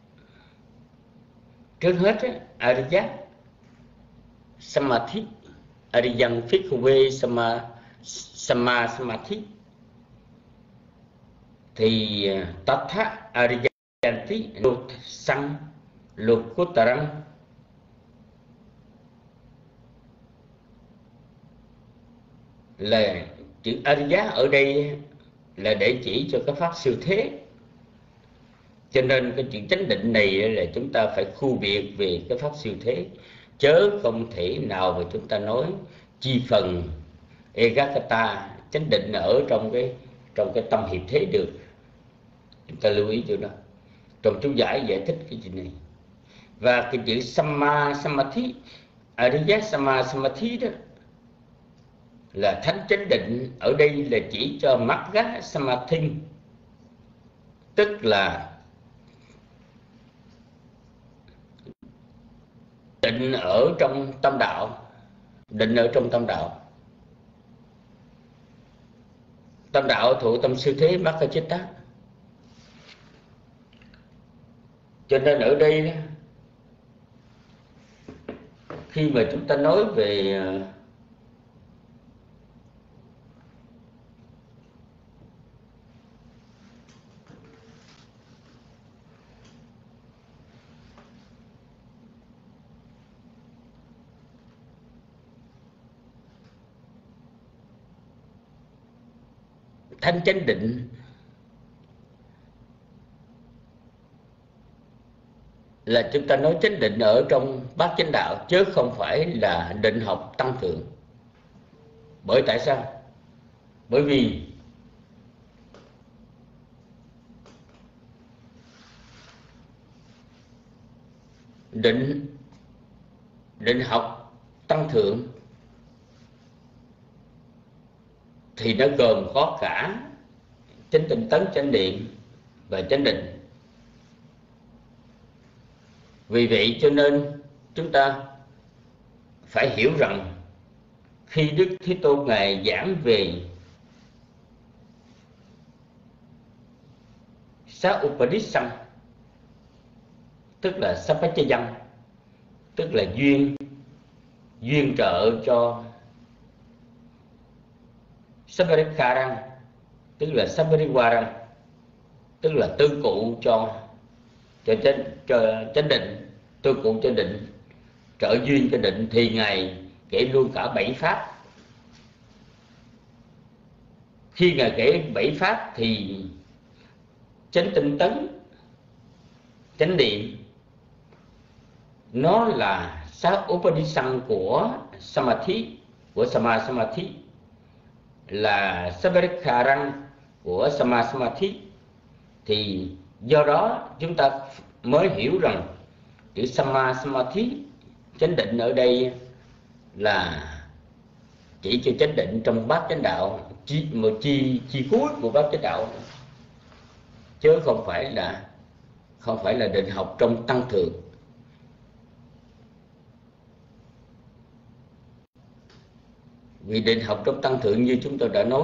Speaker 4: trước hết Ariyat Samadhi, Ariyan Phikkhave Samadhi, thì Tatha Ariyanti Lột Sang Lột Kotarang là chữ Ariya ở đây là để chỉ cho cái pháp siêu thế. Cho nên cái chữ chánh định này là chúng ta phải khu biệt về cái pháp siêu thế, chớ không thể nào mà chúng ta nói chi phần Ekakata chánh định ở trong cái tâm hiệp thế được. Chúng ta lưu ý chỗ đó. Trong chú giải thích cái chuyện này. Và cái chữ Samma Samadhi, Ariya Samma Samadhi đó là thánh chánh định, ở đây là chỉ cho Magga Samadhi, tức là định ở trong tâm đạo. Định ở trong tâm đạo. Tâm đạo thụ tâm siêu thế Magga Chitta. Cho nên ở đây khi mà chúng ta nói về thanh chánh định là chúng ta nói chánh định ở trong bát chánh đạo, chứ không phải là định học tăng thượng. Bởi tại sao? Bởi vì định học tăng thượng thì nó gồm có cả chánh tịnh tấn, chánh niệm và chánh định. Vì vậy cho nên chúng ta phải hiểu rằng khi Đức Thế Tôn Ngài giảng về Sát Upadisam, tức là Sappachayam, tức là duyên trợ cho Sabbarikarang, tức là Sabbariwarang, tức là tư cụ cho chánh định, tư cụ cho định, trợ duyên cho định, thì Ngài kể luôn cả 7 pháp. Khi Ngài kể 7 pháp thì chánh tinh tấn, chánh niệm nó là sát upadisam của Samadhi, của Samadhi, là Sabbarikarang của Samadhi. Thì do đó chúng ta mới hiểu rằng chữ Samadhi, chánh định ở đây là chỉ cho chánh định trong bát chánh đạo, một chi cuối của bát chánh đạo, chứ không phải là định học trong tăng thượng. Vì định học trong tăng thượng như chúng tôi đã nói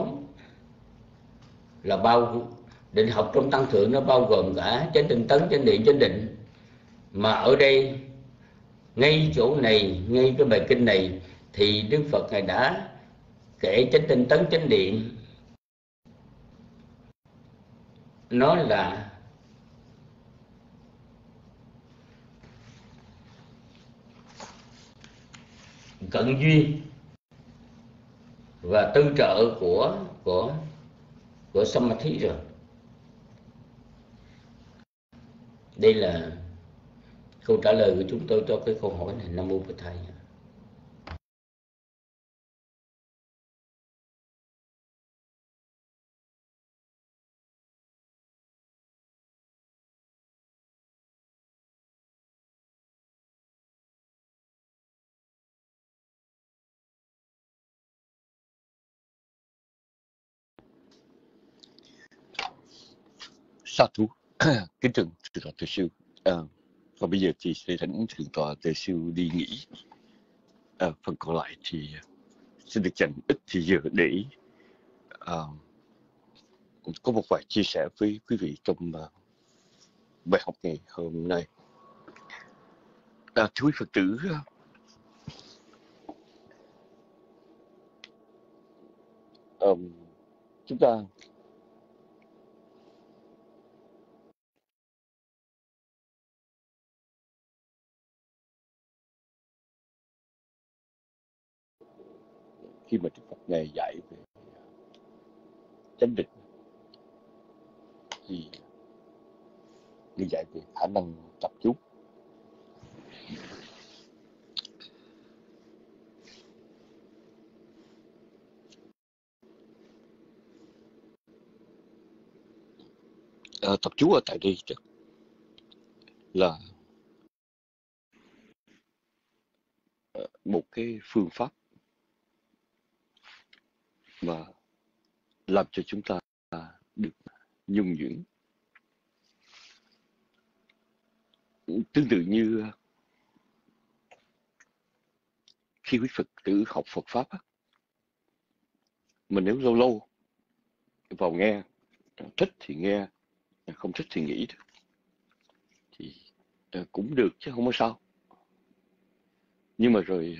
Speaker 4: là định học trong tăng thượng nó bao gồm cả chánh tinh tấn, chánh niệm, chánh định. Mà ở đây ngay chỗ này, ngay cái bài kinh này thì Đức Phật Ngài đã kể chánh tinh tấn, chánh niệm nó là cận duyên và tư trợ của Samadhi rồi. Đây là câu trả lời của chúng tôi cho cái câu hỏi này. Nam mô Bổn Thầy.
Speaker 3: Sa thú. Kính thượng tọa Từ Sư. Và bây giờ thì sẽ thỉnh thượng tọa Từ Sư đi nghỉ. Phần còn lại thì xin được dành ít thời giờ để có một vài chia sẻ với quý vị trong bài học ngày hôm nay. Thưa quý Phật tử, chúng ta khi mà Đức Phật Ngài dạy về chánh định thì Ngài dạy về khả năng tập chú. Tập chú ở tại đây là một cái phương pháp mà làm cho chúng ta được nhung nhuyễn, tương tự như khi quý Phật tử học Phật pháp á, mà nếu lâu lâu vào nghe, thích thì nghe, không thích thì nghĩ thì cũng được chứ không có sao. Nhưng mà rồi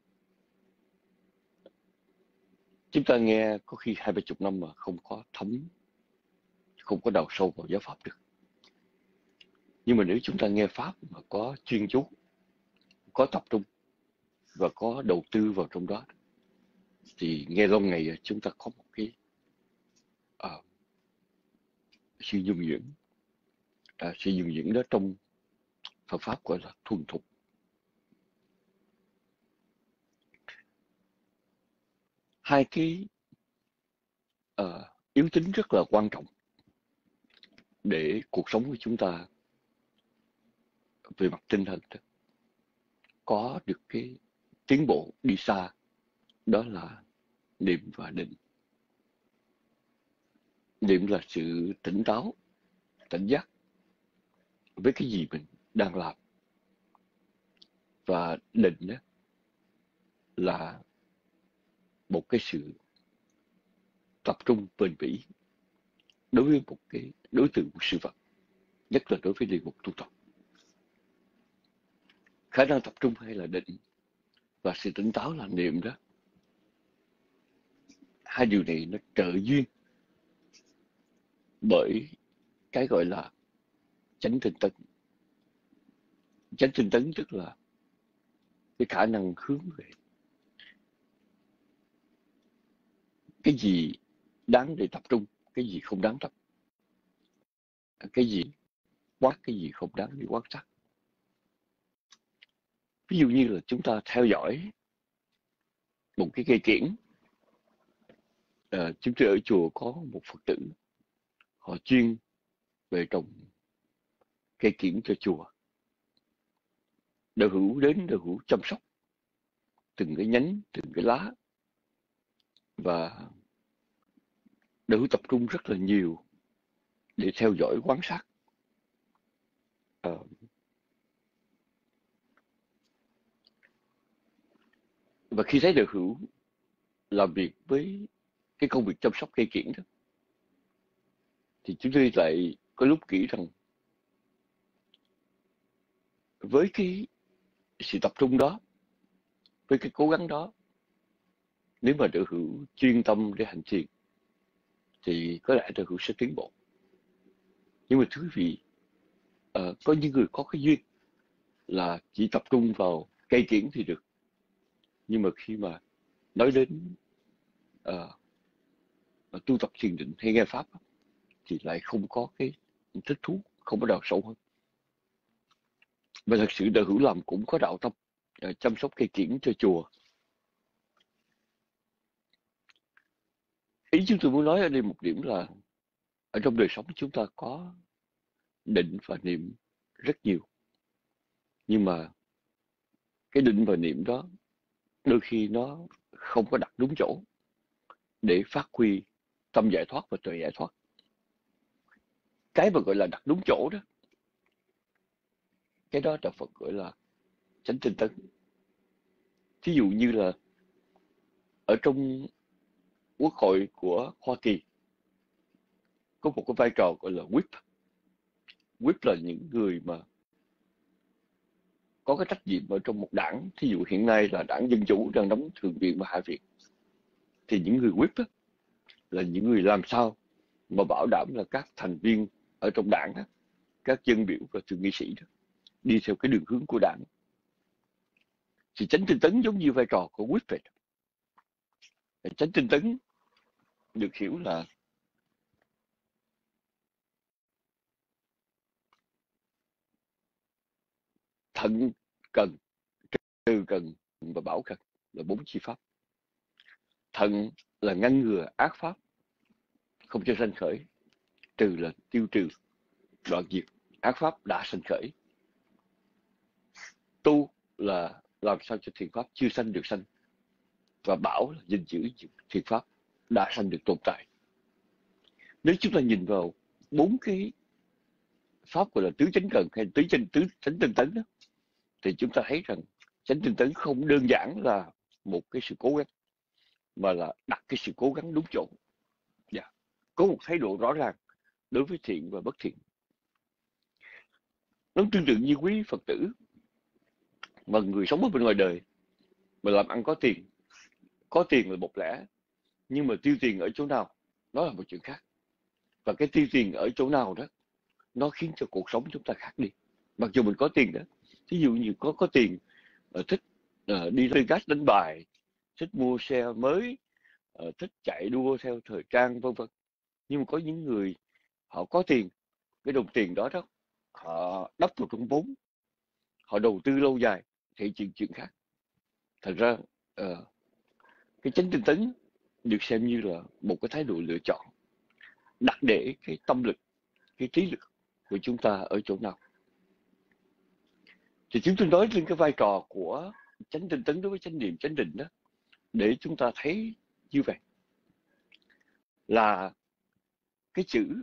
Speaker 3: chúng ta nghe có khi 20-30 năm mà không có thấm, không có đào sâu vào giáo pháp được. Nhưng mà nếu chúng ta nghe pháp mà có chuyên chú, có tập trung và có đầu tư vào trong đó thì nghe lâu ngày chúng ta có một cái sự dung nhuyễn. Sự dung nhuyễn đó trong Phật pháp gọi là thuần thục. Hai cái yếu tính rất là quan trọng để cuộc sống của chúng ta về mặt tinh thần có được cái tiến bộ đi xa, đó là niệm và định. Niệm là sự tỉnh táo, tỉnh giác với cái gì mình đang làm. Và định đó là một cái sự tập trung bền bỉ đối với một cái đối tượng, một sự vật, nhất là đối với địa mục tu tập. Khả năng tập trung hay là định và sự tỉnh táo là niệm đó, hai điều này nó trợ duyên bởi cái gọi là chánh tinh tấn. Chánh tinh tấn tức là cái khả năng hướng về cái gì đáng để tập trung, cái gì không đáng tập, cái gì quát, cái gì không đáng để quan sát. Ví dụ như là chúng ta theo dõi một cái cây kiển. Chúng tôi ở chùa có một Phật tử, họ chuyên về trồng cây kiển cho chùa. Đạo hữu đến, đạo hữu chăm sóc từng cái nhánh, từng cái lá, và đạo hữu tập trung rất là nhiều để theo dõi quan sát. Và khi thấy đạo hữu làm việc với cái công việc chăm sóc cây kiển đó, thì chúng tôi lại có lúc nghĩ rằng với cái sự tập trung đó, với cái cố gắng đó, nếu mà đạo hữu chuyên tâm để hành thiền thì có lẽ đạo hữu sẽ tiến bộ. Nhưng mà thưa quý vị, có những người có cái duyên là chỉ tập trung vào cây kiển thì được, nhưng mà khi mà nói đến tu tập thiền định hay nghe pháp thì lại không có cái thích thú, không có đào sâu hơn. Và thật sự đạo hữu làm cũng có đạo tâm, chăm sóc cây kiển cho chùa. Ý chúng tôi muốn nói ở đây một điểm là ở trong đời sống chúng ta có định và niệm rất nhiều, nhưng mà cái định và niệm đó đôi khi nó không có đặt đúng chỗ để phát huy tâm giải thoát và tuệ giải thoát. Cái mà gọi là đặt đúng chỗ đó, cái đó Đạo Phật gọi là chánh tinh tấn. Thí dụ như là ở trong Quốc hội của Hoa Kỳ có một cái vai trò gọi là whip. Whip là những người mà có cái trách nhiệm ở trong một đảng. Thí dụ hiện nay là đảng Dân Chủ đang nắm Thượng viện và Hạ viện, thì những người whip là những người làm sao mà bảo đảm là các thành viên ở trong đảng đó, các dân biểu và thượng nghị sĩ đó, đi theo cái đường hướng của đảng. Thì chánh tinh tấn giống như vai trò của whip vậy. Chánh tinh tấn được hiểu là thận cần, trừ cần và bảo cần là 4 chi pháp. Thận là ngăn ngừa ác pháp, không cho sanh khởi. Trừ là tiêu trừ, đoạn diệt ác pháp đã sanh khởi. Tu là làm sao cho thiện pháp chưa sanh được sanh. Và bảo là gìn giữ thiện pháp đã sanh được tồn tại. Nếu chúng ta nhìn vào 4 cái pháp gọi là tứ chánh cần hay tứ chánh tinh tấn đó, thì chúng ta thấy rằng chánh tinh tấn không đơn giản là một cái sự cố gắng, mà là đặt cái sự cố gắng đúng chỗ. Có một thái độ rõ ràng đối với thiện và bất thiện. Nó tương tự như quý Phật tử mà người sống ở bên ngoài đời mà làm ăn có tiền. Có tiền là một lẽ, nhưng mà tiêu tiền ở chỗ nào đó là một chuyện khác. Và cái tiêu tiền ở chỗ nào đó nó khiến cho cuộc sống chúng ta khác đi. Mặc dù mình có tiền đó, ví dụ như có tiền, thích đi chơi gas đánh bài, thích mua xe mới, thích chạy đua theo thời trang vân vân. Nhưng mà có những người họ có tiền, cái đồng tiền đó đó họ đắp vào trong vốn, họ đầu tư lâu dài thì chuyện khác. Thật ra cái chánh tinh tấn được xem như là một cái thái độ lựa chọn, đặt để cái tâm lực, cái trí lực của chúng ta ở chỗ nào. Thì chúng tôi nói lên cái vai trò của chánh tinh tấn đối với chánh niệm, chánh định đó, để chúng ta thấy như vậy là cái chữ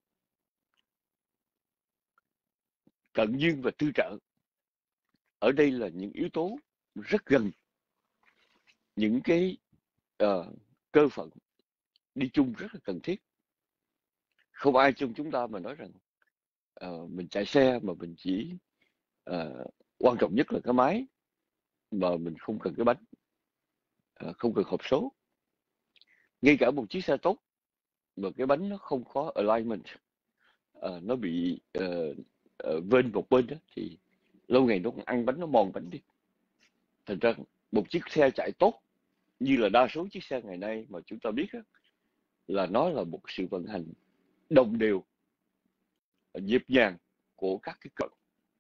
Speaker 3: cận duyên và tư trợ ở đây là những yếu tố rất gần, những cái cơ phận đi chung rất là cần thiết. Không ai trong chúng ta mà nói rằng mình chạy xe mà mình chỉ quan trọng nhất là cái máy, mà mình không cần cái bánh, không cần hộp số. Ngay cả một chiếc xe tốt mà cái bánh nó không có alignment, nó bị vênh một bên đó, thì lâu ngày nó cũng ăn bánh, nó mòn bánh đi. Thành ra một chiếc xe chạy tốt như là đa số chiếc xe ngày nay mà chúng ta biết đó, là nó là một sự vận hành đồng đều, nhịp nhàng của các cái cận.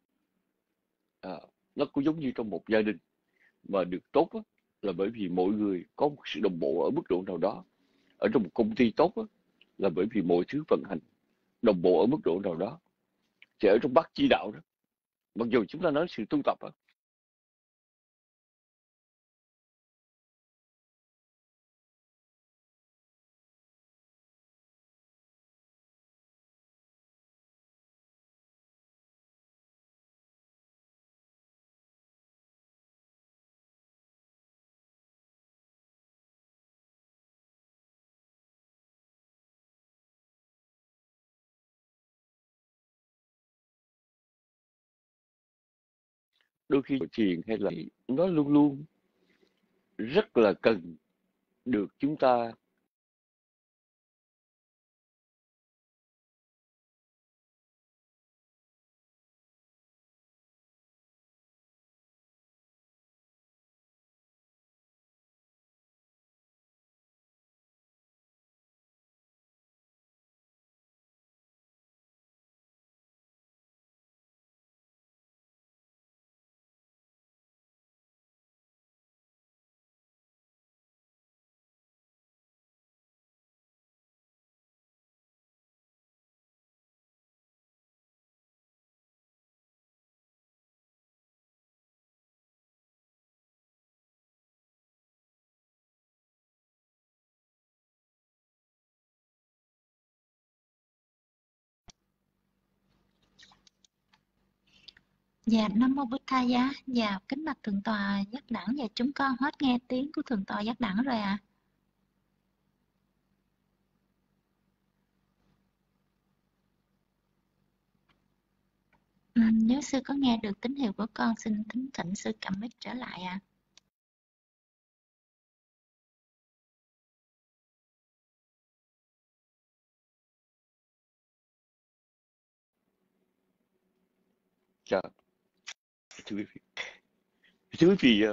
Speaker 3: Nó cũng giống như trong một gia đình mà được tốt đó, là bởi vì mỗi người có một sự đồng bộ ở mức độ nào đó. Ở trong một công ty tốt đó, là bởi vì mọi thứ vận hành đồng bộ ở mức độ nào đó. Thì ở trong bát chỉ đạo đó, mặc dù chúng ta nói sự tu tập đó, đôi khi thiền hay là nó luôn luôn rất là cần được chúng ta
Speaker 1: Dạ, Nam Mô Bụt Thầy giá. Dạ, kính bạch Thượng tọa Giác Đẳng, và chúng con hết nghe tiếng của Thượng tọa Giác Đẳng rồi ạ. Nếu sư có nghe được tín hiệu của con, xin thỉnh thỉnh sư cầm mic trở lại ạ.
Speaker 3: thưa quý vị, thưa quý vị,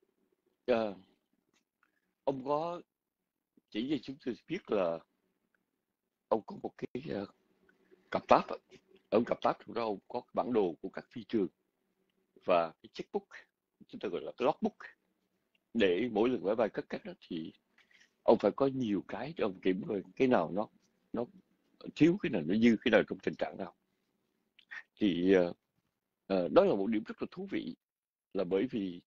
Speaker 3: ông có chỉ cho chúng tôi biết là ông có một cái cặp táp ạ. Ở cặp táp trong đó ông có cái bản đồ của các phi trường và cái checkbook, chúng ta gọi là cái logbook, để mỗi lần máy bay cất cánh đó thì ông phải có nhiều cái để ông kiểm coi cái nào nó thiếu, cái nào nó dư, cái nào trong tình trạng nào. Thì đó là một điểm rất là thú vị, là bởi vì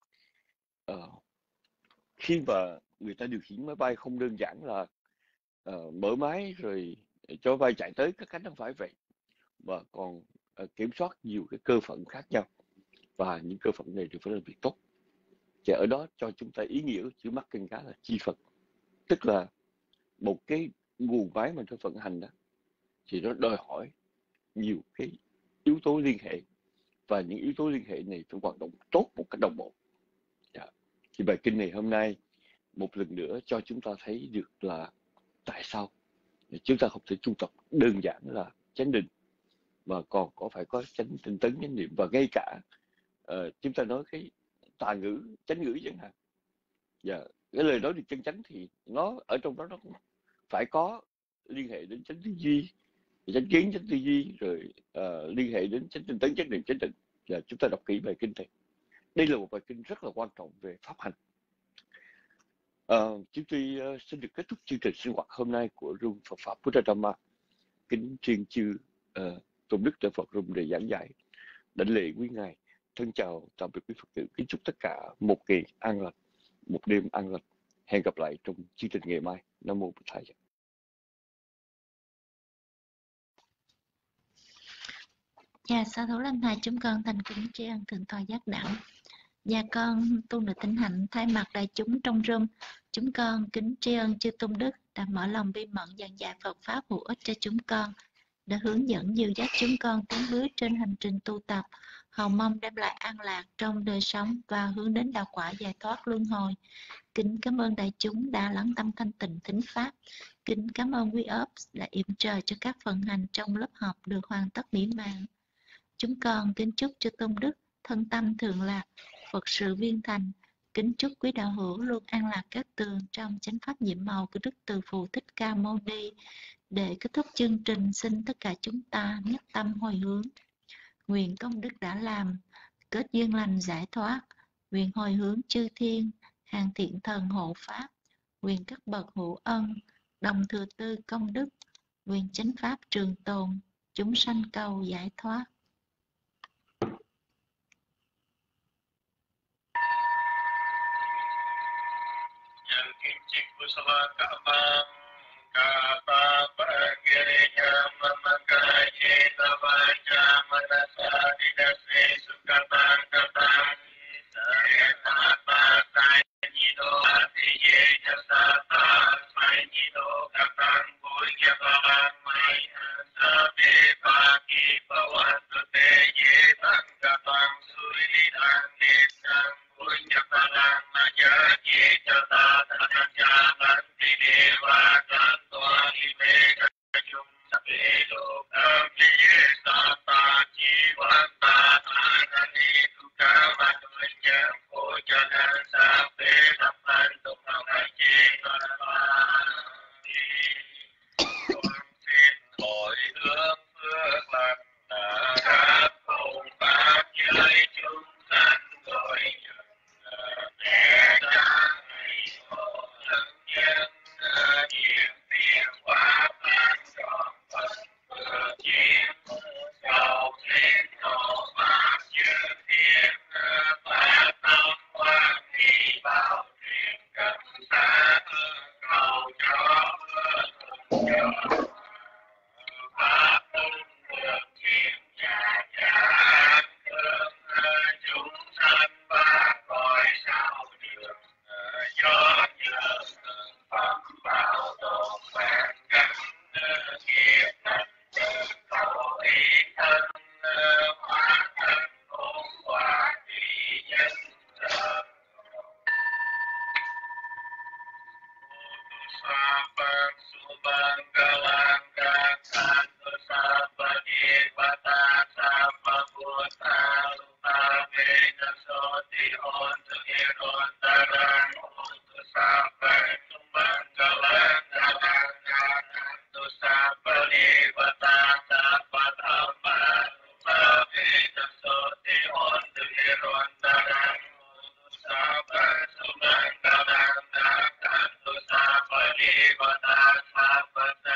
Speaker 3: khi mà người ta điều khiển máy bay không đơn giản là mở máy rồi cho bay chạy tới cất cánh, không phải vậy, mà còn kiểm soát nhiều cái cơ phận khác nhau, và những cơ phận này đều phải làm việc tốt. Thì ở đó cho chúng ta ý nghĩa của chữ mắc kênh cá là chi phật, tức là một cái nguồn máy mà nó vận hành đó, thì nó đòi hỏi nhiều cái yếu tố liên hệ, và những yếu tố liên hệ này phải hoạt động tốt một cách đồng bộ. Thì bài kinh này hôm nay một lần nữa cho chúng ta thấy được là tại sao chúng ta không thể tu tập đơn giản là chánh định, mà còn phải có chánh tinh tấn, chánh niệm, và ngay cả chúng ta nói cái tà ngữ, chánh ngữ chẳng hạn. Cái lời nói được chân chánh thì nó ở trong đó nó cũng phải có liên hệ đến chánh tư duy, chánh kiến, chánh tư duy, rồi liên hệ đến chánh tinh tấn, chánh niệm, chánh định. Và chúng ta đọc kỹ bài kinh này. Đây là một bài kinh rất là quan trọng về pháp hành. Chúng tôi xin được kết thúc chương trình sinh hoạt hôm nay của Room Phật Pháp Buddha Dhamma. Kính chuyên chư Tôn Đức Đại Phật Room để giảng dạy. Đảnh lễ quý ngài. Thân chào tạm biệt quý Phật tử. Kính chúc tất cả một ngày an lành, một đêm an lành. Hẹn gặp lại trong chương trình ngày mai. Nam Mô Bụt Thầy.
Speaker 1: Dạ, sa thú Lâm Thầy, chúng con thành kính tri ân Thượng Tọa Giác Đẳng. Dạ, con tu nữ Tĩnh Hạnh thay mặt đại chúng trong room, chúng con kính tri ân chư tôn đức đã mở lòng bi mẫn giảng dạy Phật pháp hữu ích cho chúng con, đã hướng dẫn dìu dắt chúng con tiến bước trên hành trình tu tập, hầu mong đem lại an lạc trong đời sống và hướng đến đạo quả giải thoát luân hồi. Kính cảm ơn đại chúng đã lắng tâm thanh tịnh thính pháp. Kính cảm ơn quý Ops đã yểm trợ cho các phần hành trong lớp học được hoàn tất mỹ mãn. Chúng con kính chúc cho tôn đức thân tâm thường lạc, Phật sự viên thành. Kính chúc quý đạo hữu luôn an lạc các tường trong chánh pháp nhiệm màu của Đức Từ Phụ Thích Ca Mâu Ni. Để kết thúc chương trình, xin tất cả chúng ta nhất tâm hồi hướng. Nguyện công đức đã làm, kết duyên lành giải thoát. Nguyện hồi hướng chư thiên, hàng thiện thần hộ pháp. Nguyện các bậc hữu ân, đồng thừa tư công đức. Nguyện chánh pháp trường tồn, chúng sanh cầu giải thoát.
Speaker 5: Yang kincik kusala kamang kata bagirnya memangkaye tabaca manasa didasri sukatan katan saya tata sanyido atiye jasata sanyido katan punya barang maya sabi bagi bawantu teye tangkatang sulidan disang punya barang maya kita jangan didewakan tuali mega jum sabelo kami sata jiwanta anani duka manunya jangan sampai dapat mengaji con xin hồi hướng phước lành các ông bác với chúng sanh rồi mẹ cha nhân diện tiền hóa ban trọn phần vừa chiến cầu xin hộ pháp chư thiên ba tâm quan đi bảo truyền cận xa cầu cho pháp tung được thiên nhà cha thương chúng sanh ba cõi sao được gió nhờ Phật bảo tồn vạn cảnh nghiệp thành cầu ý thân hóa thân ổn hòa thị nhân Sapan subanggalang kakak sapadi bata sapa buta lupa bena soti ontu iron tarang ontu sapan subanggalang kakak sapadi bata sapa dhamma lupa bena soti ontu iron tarang ontu sapan subanggalang kakak sapadi bata sapa